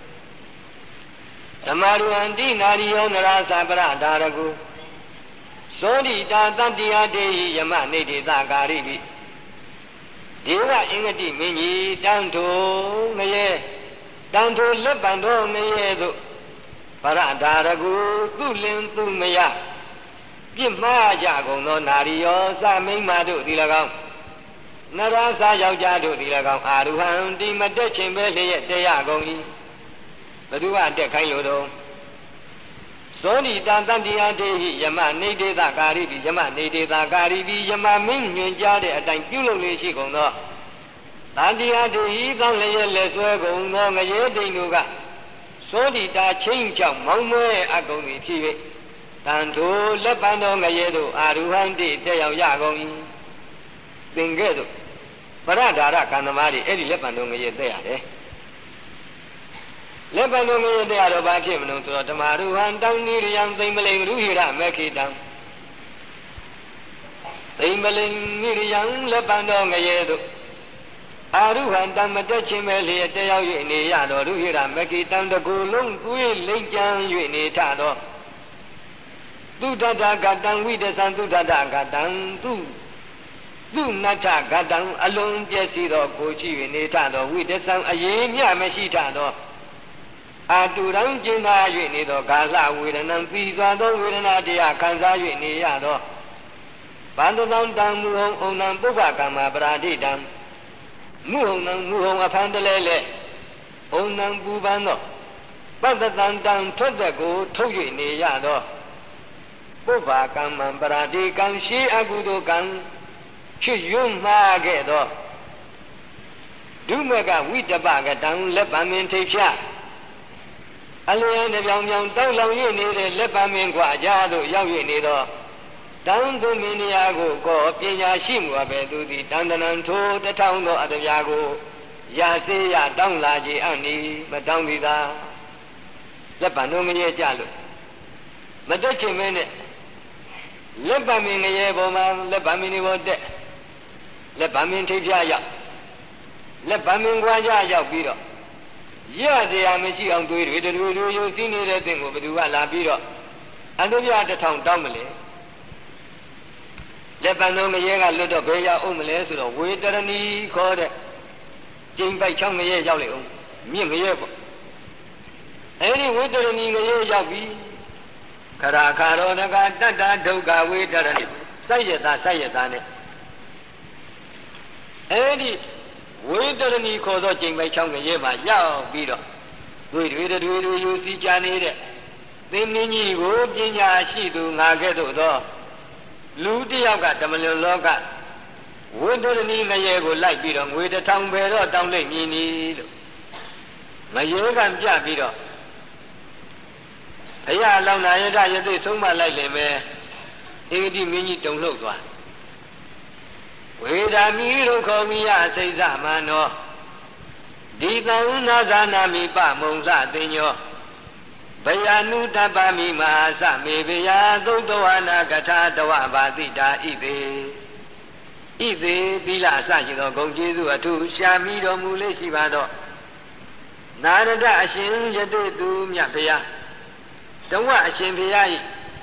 ဓမ္မရူဟန္တိနာရိယောနရသပရဒါရကုသောတိတာတတ္တိယတေဟိယမနေတိသကာရိပိဒေဝအင်္ဂတိမင်းကြီးတန်ထိုငရဲတန်ထိုလက်ပံတော်ငရဲတို့ပရဒါရကုသူလင်သူမယပြစ်မှားကြကုန်သောနာရီယောသမိမ္မာတို့သည်၎င်းနရသာယောက်ျားတို့သည်၎င်းအာရုဟံဒီမတက်ခြင်းပဲလျက်တရားကုန်၏ဘသူကတက်ခိုင်းလို့တော့ဇောနိတတတ္တိယတေဟိယမနေတေသကာရိပိယမနေတေသကာရိပိယမမင်းညွင်ကြားတဲ့အတိုင်းပြုလုပ်လေရှိကုန်သောတတ္တိယတေဟိသံလျက်လက်ဆွဲကုန်သောငရေတိန်တို့ကဇောနိတာချင်းကြောင့်မောင်းမွဲအကုန်သည်ဖြစ်၍တန်ထိုလက်ပံတော်ငရေတို့အာရုဟံတိတက်ရောက်ရကုန်၏သင်ကဲ့သို့ပရဒါရကံသမားတွေအဲ့ဒီလက်ပံတော်ငရေတက်ရတယ်လက်ပံတော်ငရေတက်ရတော့ဘာဖြစ်မလို့ဆိုတော့ဓမ္မရူဟံတံနိရိယံသိမ္ပလိန်ရူဟိရမေခိတံသိမ္ပလိန်နိရိယံလက်ပံတော်ငရေတို့အာရုဟံတံမတက်ခြင်းပဲလျက်တက်ရောက်၍နေရတော်ရူဟိရမေခိတံတကူလုံးကိုယ်လိမ့်ကြံ၍နေထသောသုဒ္ဓတကတံဝိတသံသုဒ္ဓတကတံသူသူနတ္ထကတံအလုံးပြည့်စည်သောကိုရှိ၍နေထသောဝိတသံအရေးမြမရှိထသောအာတုရံကျင်သာ၍နေသောကာလဝေဒနံပြီးစွာသောဝေဒနာတရားခံစား၍နေရသောဗန္တတံတံမူဟုံဩနံပုဗ္ဗကမ္မပရာဒိတံမူဟုံနံမူဟုံအဖန်တလဲလဲဩနံပူပန်သောပတ္တတံတံထွက်သက်ကိုထုတ်၍နေရသောပုဗ္ဗကမ္မပရာဒိကံရှိအကုသိုလ်ကံဖြစ်ယွန်းမှားခဲ့သောဒုမကဝိတပကတံလက်ပံမင်းထိပ်ဖြတ်အလျံတပြောင်ပြောင်တောက်လောင်၍နေတဲ့လက်ပံမင်းခွာကြသို့ရောက်၍နေသောတံသူမင်းတရားကိုကောပညာရှိမှုအပဲသူသည်တန်တနံထိုတထောင်သောအတပြာကိုရစေရတောင်းလာခြင်းအနိမတောင်းသည်သာလက်ပံတို့ငရေကြလို့မတက်ချင်မဲနဲ့လက်ပံမင်းငရေပေါ်မှာလက်ပံမင်းတွေပေါ်တက်လက်ပံမင်းထိပ်ဖြတ်ရောက်လက်ပံမင်းခွာကြရောက်ပြီးတော့ရတရားမရှိအောင်တွေးတွေတွေတွေယူသိနေတဲ့သင်ကိုဘယ်သူကလာပြီးတော့အတုပြတစ်ထောင်တောင်းမလဲလက်ပံတော်ငရေကလွတ်တော့ဘယ်ရောက်အောင်မလဲဆိုတော့ဝေတရဏီခေါ်တဲ့ကျိန်ပိုက်ချောင်းငရေရောက်လေအောင်မြင့်ငရေပေါ့အဲဒီဝေတရဏီငရေရောက်ပြီးခရာခါရောတကတတ္တဒုက္ခဝေတရဏီစိုက်ရတာစိုက်ရတာနဲ့အဲဒီဝေတရဏီခေါ်သောကျိန်ပိုက်ချောင်းငရေမှာရောက်ပြီးတော့တွေတွေတွေတွေယူစီကြနေတဲ့သင်္မင်းကြီးကိုပညာရှိသူငါကဲ့သို့သောလူတယောက်ကဓမ္မလွန်လောကဝေတရဏီငရေကိုလိုက်ပြီးတော့ငွေတစ်ထောင်ပဲတော့တောင်းလိုက်မြည်နီလို့ငရေကပြပြီးတော့ဘုရားလောင်းနာရတရသိဆုံးမလိုက်လင်ပဲအင်္ဂတိမင်းကြီးတုံလှုပ်သွားဝေဒာမိတို့ခေါ်မိယစိတ်သမန္နောဒီတံနာဇာနာမိပမုံစသင်ညောဘယနုတပ္ပမိမဟာသမေဘယသုတ်တဝနာကထာတဝဘာတိတာဣသေဣသေသီလအစရှိသောဂုဏ်ကျေးဇူးအထုရှာမိတော်မူလေရှိပါသောနာရဒအရှင်ယတိသူမြတ်ဘုရားတဝအရှင်ဘုရား၏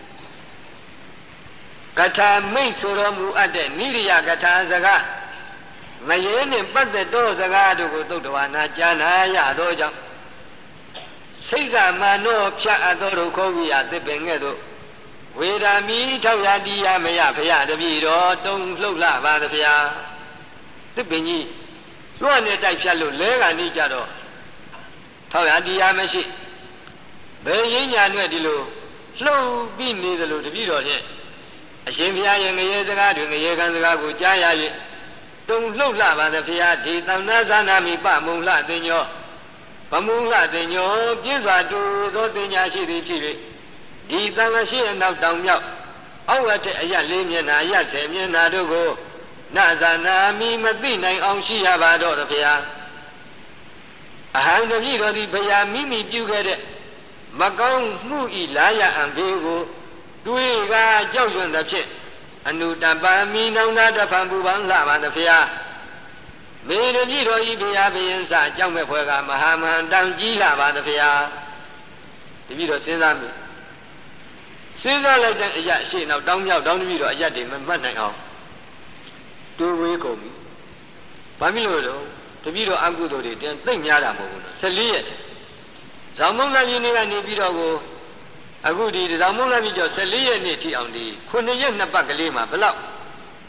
ကထာမိတ်ဆိုတော်မူအပ်တဲ့နိရိယကထာစကားငရေနှင့်ပတ်သက်သောစကားတို့ကိုသုတ်တဝနာကြားနာရသောကြောင့်စိတ်သမန္နောဖြတ်အပ်သောတို့ခေါ်ဝိယသစ်ပင်ငဲ့သို့ဝေဒာမိထောက်ရတိယမယဘုရားတပည့်တော်တုံလှုပ်လာပါသဗျာသစ်ပင်ကြီးလွှတ်နဲ့တိုက်ဖြတ်လို့လဲကနေကြတော့ထောက်ရတိယမရှိဘယ်ရင်းညာနဲ့ဒီလိုလှုပ်ပြီးနေသလိုတပည့်တော်ရဲ့အရှင်ဘုရားရဲ့ငရေစကားတွေငရေခံစကားကိုကြားရ၍တုံလှုပ်လာပါသဗျာဒီသံသာသနာမိပမုံလှသင်ညောဗမုံလှသင်ညောပြည့်စွာတူသောတင်ညာရှိသည်ဖြစ်၍ဒီသံဃာရှိအနောက်တောင်မြောက်အောက်ဝတ်တဲ့အရလေးမျက်နာရဆယ်မျက်နာတို့ကိုနာဇာနာမိမသိနိုင်အောင်ရှိရပါတော့သဗျာအဟံတပည့်တော်သည်ဘုရားမိမိပြုခဲ့တဲ့မကောင်းမှုဤလာရအံဘေးကိုတွေးကကြောက်ရွံ့သဖြင့်အနုတပမိနောင်နာတဖန်ပူပန်လှပါသဗျာမေတပည့်တော်ဤဘုရားဘယင်စကြောက်မဲ့ဖွယ်ကမဟာမန္တန်ကြီးလှပါသဗျာတပည့်တော်စဉ်းစားမိစဉ်းစားလိုက်တဲ့အရာရှေ့နောက်တောင်းမြောက်တောင်းတပည့်တော်အရာတွေမမှတ်နိုင်အောင်တွေးဝေးကုန်ပြီဘာဖြစ်လို့လဲတပည့်တော်အကုသိုလ်တွေတင်သိမ့်များတာမဟုတ်ဘူးနော်ဆယ်လေးရက်ဇောင်းမုံလပြည်နေကနေပြီးတော့ကိုအခုဒီဇောင်းမုံလပြည်ကျော်ဆယ်လေးရက်နေ့ထိအောင်ဒီခုနှစ်ရက်နှစ်ပတ်ကလေးမှာဘယ်လောက်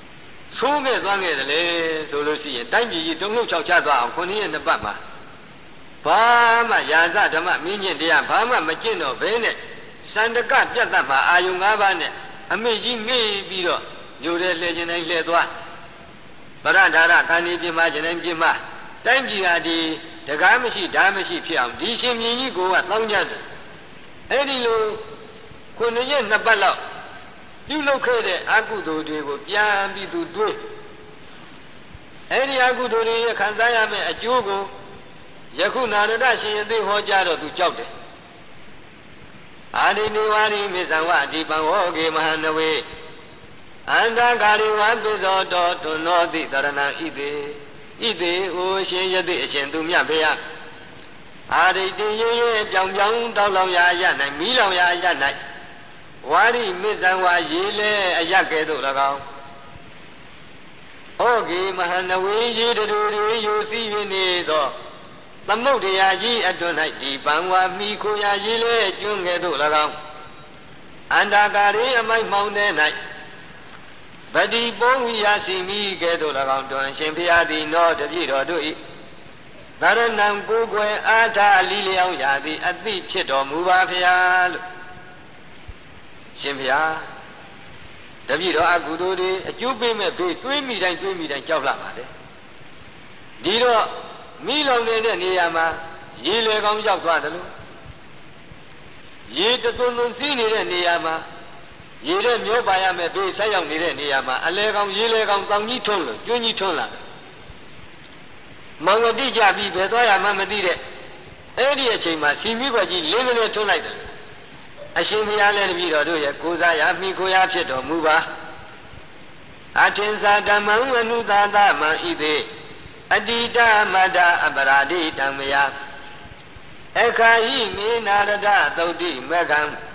ဆိုးခဲ့သွားခဲ့တယ်လေဆိုလို့ရှိရင်တိုင်းပြည်ကြီးတုံ့လှုပ်ချောက်ချသွားအောင်ခုနှစ်ရက်နှစ်ပတ်မှာဘာမှယာဇဓမ္မမင်းကျင့်တရားဘာမှမကျင့်တော့ဘဲနဲ့စန္ဒကပြတ်တတ်မှာအာယုံ၅ပါးနဲ့အမေကြီးငေးပြီးတော့ညိုတဲ့လှည့်ခြင်းတိုင်းလှည့်သွားပရဒါရခန္ဒီပြမခြင်းတိုင်းပြမတိုင်းပြည်ဟာဒီတကားမရှိဓာမရှိဖြစ်အောင်ဒီရှင်မြင်းကြီးကိုကတောင်းကြတယ်အဲ့ဒီလိုခုနှစ်ရက်နှစ်ပတ်လောက်ပြုလုပ်ခဲ့တဲ့အကုသိုလ်တွေကိုပြန်ပြီးသူတွေးအဲ့ဒီအကုသိုလ်တွေခံစားရမယ့်အကျိုးကိုယခုနာရတရှင်ယသိဟောကြားတော့သူကြောက်တယ်အာဒီနေဝါရိမေဇံဝအဒီပံဟောကေမဟာနဝေအန္တကာရိဝပိသောတောတွနောတိတရဏံဣတိဣတိဟိုရှင်ယသိအရှင်သူမြတ်ဖေယအာရိတိရေရေပြောင်ပြောင်တောက်လောင်ရာရ၌မီးလောင်ရာရ၌ဝါရိမေဇံဝရေလေအရကဲ့သို့၎င်းဟောကေမဟာနဝေရေတူတွေယူစည်း၍နေသောသမုဒ္ဒရာကြီးအတွန်း၌ဒီပံဝါမိခိုရာရေလေကျွန်းကဲ့သို့၎င်းအန္တကာရိအမိုက်မောင်းတဲ့၌ဗတိပုံဝိယစီမိကဲ့သို့၎င်းတွင်ရှင်ဖျားသည်နောတပြည့်တော်တို့၏သရဏံကိုယ်ွယ်အာထာအလီလျောင်းရာသည်အသိဖြစ်တော်မူပါဖျားလို့ရှင်ဖျားတပြည့်တော်အကုသိုလ်တွေအကျိုးပေးမဲ့ဘေးတွေးမိတိုင်းတွေးမိတိုင်းကြောက်လာပါတယ်ဒီတော့မိလောင်နေတဲ့နေရာမှာရေလေကောင်းရောက်သွားတယ်လို့ရေတသွန်းသွန်းစီးနေတဲ့နေရာမှာရေတဲ့မျိုးပါရမယ်ဘေးဆက်ရောက်နေတဲ့နေရာမှာအလဲကောင်းရေလေကောင်းတောင်ကြီးထွန်းလို့ကျွန်းကြီးထွန်းလာတယ်မောင်ဝတိကြပြီးဘယ်သွားရမှမသိတဲ့အဲ့ဒီအချိန်မှာစီမိဘကြီးလင်းကနေထွန်းလိုက်တယ်အရှင်ဘုရားလည်းတပည့်တော်တို့ရဲ့ကိုးစားရမိကိုရာဖြစ်တော်မူပါအထင်သာဓမ္မံအနုသာသမံဣတိအတိတမတ္တအပရာဒိတံမယအခါဟိမေနာရဒသုတ်တိမကံ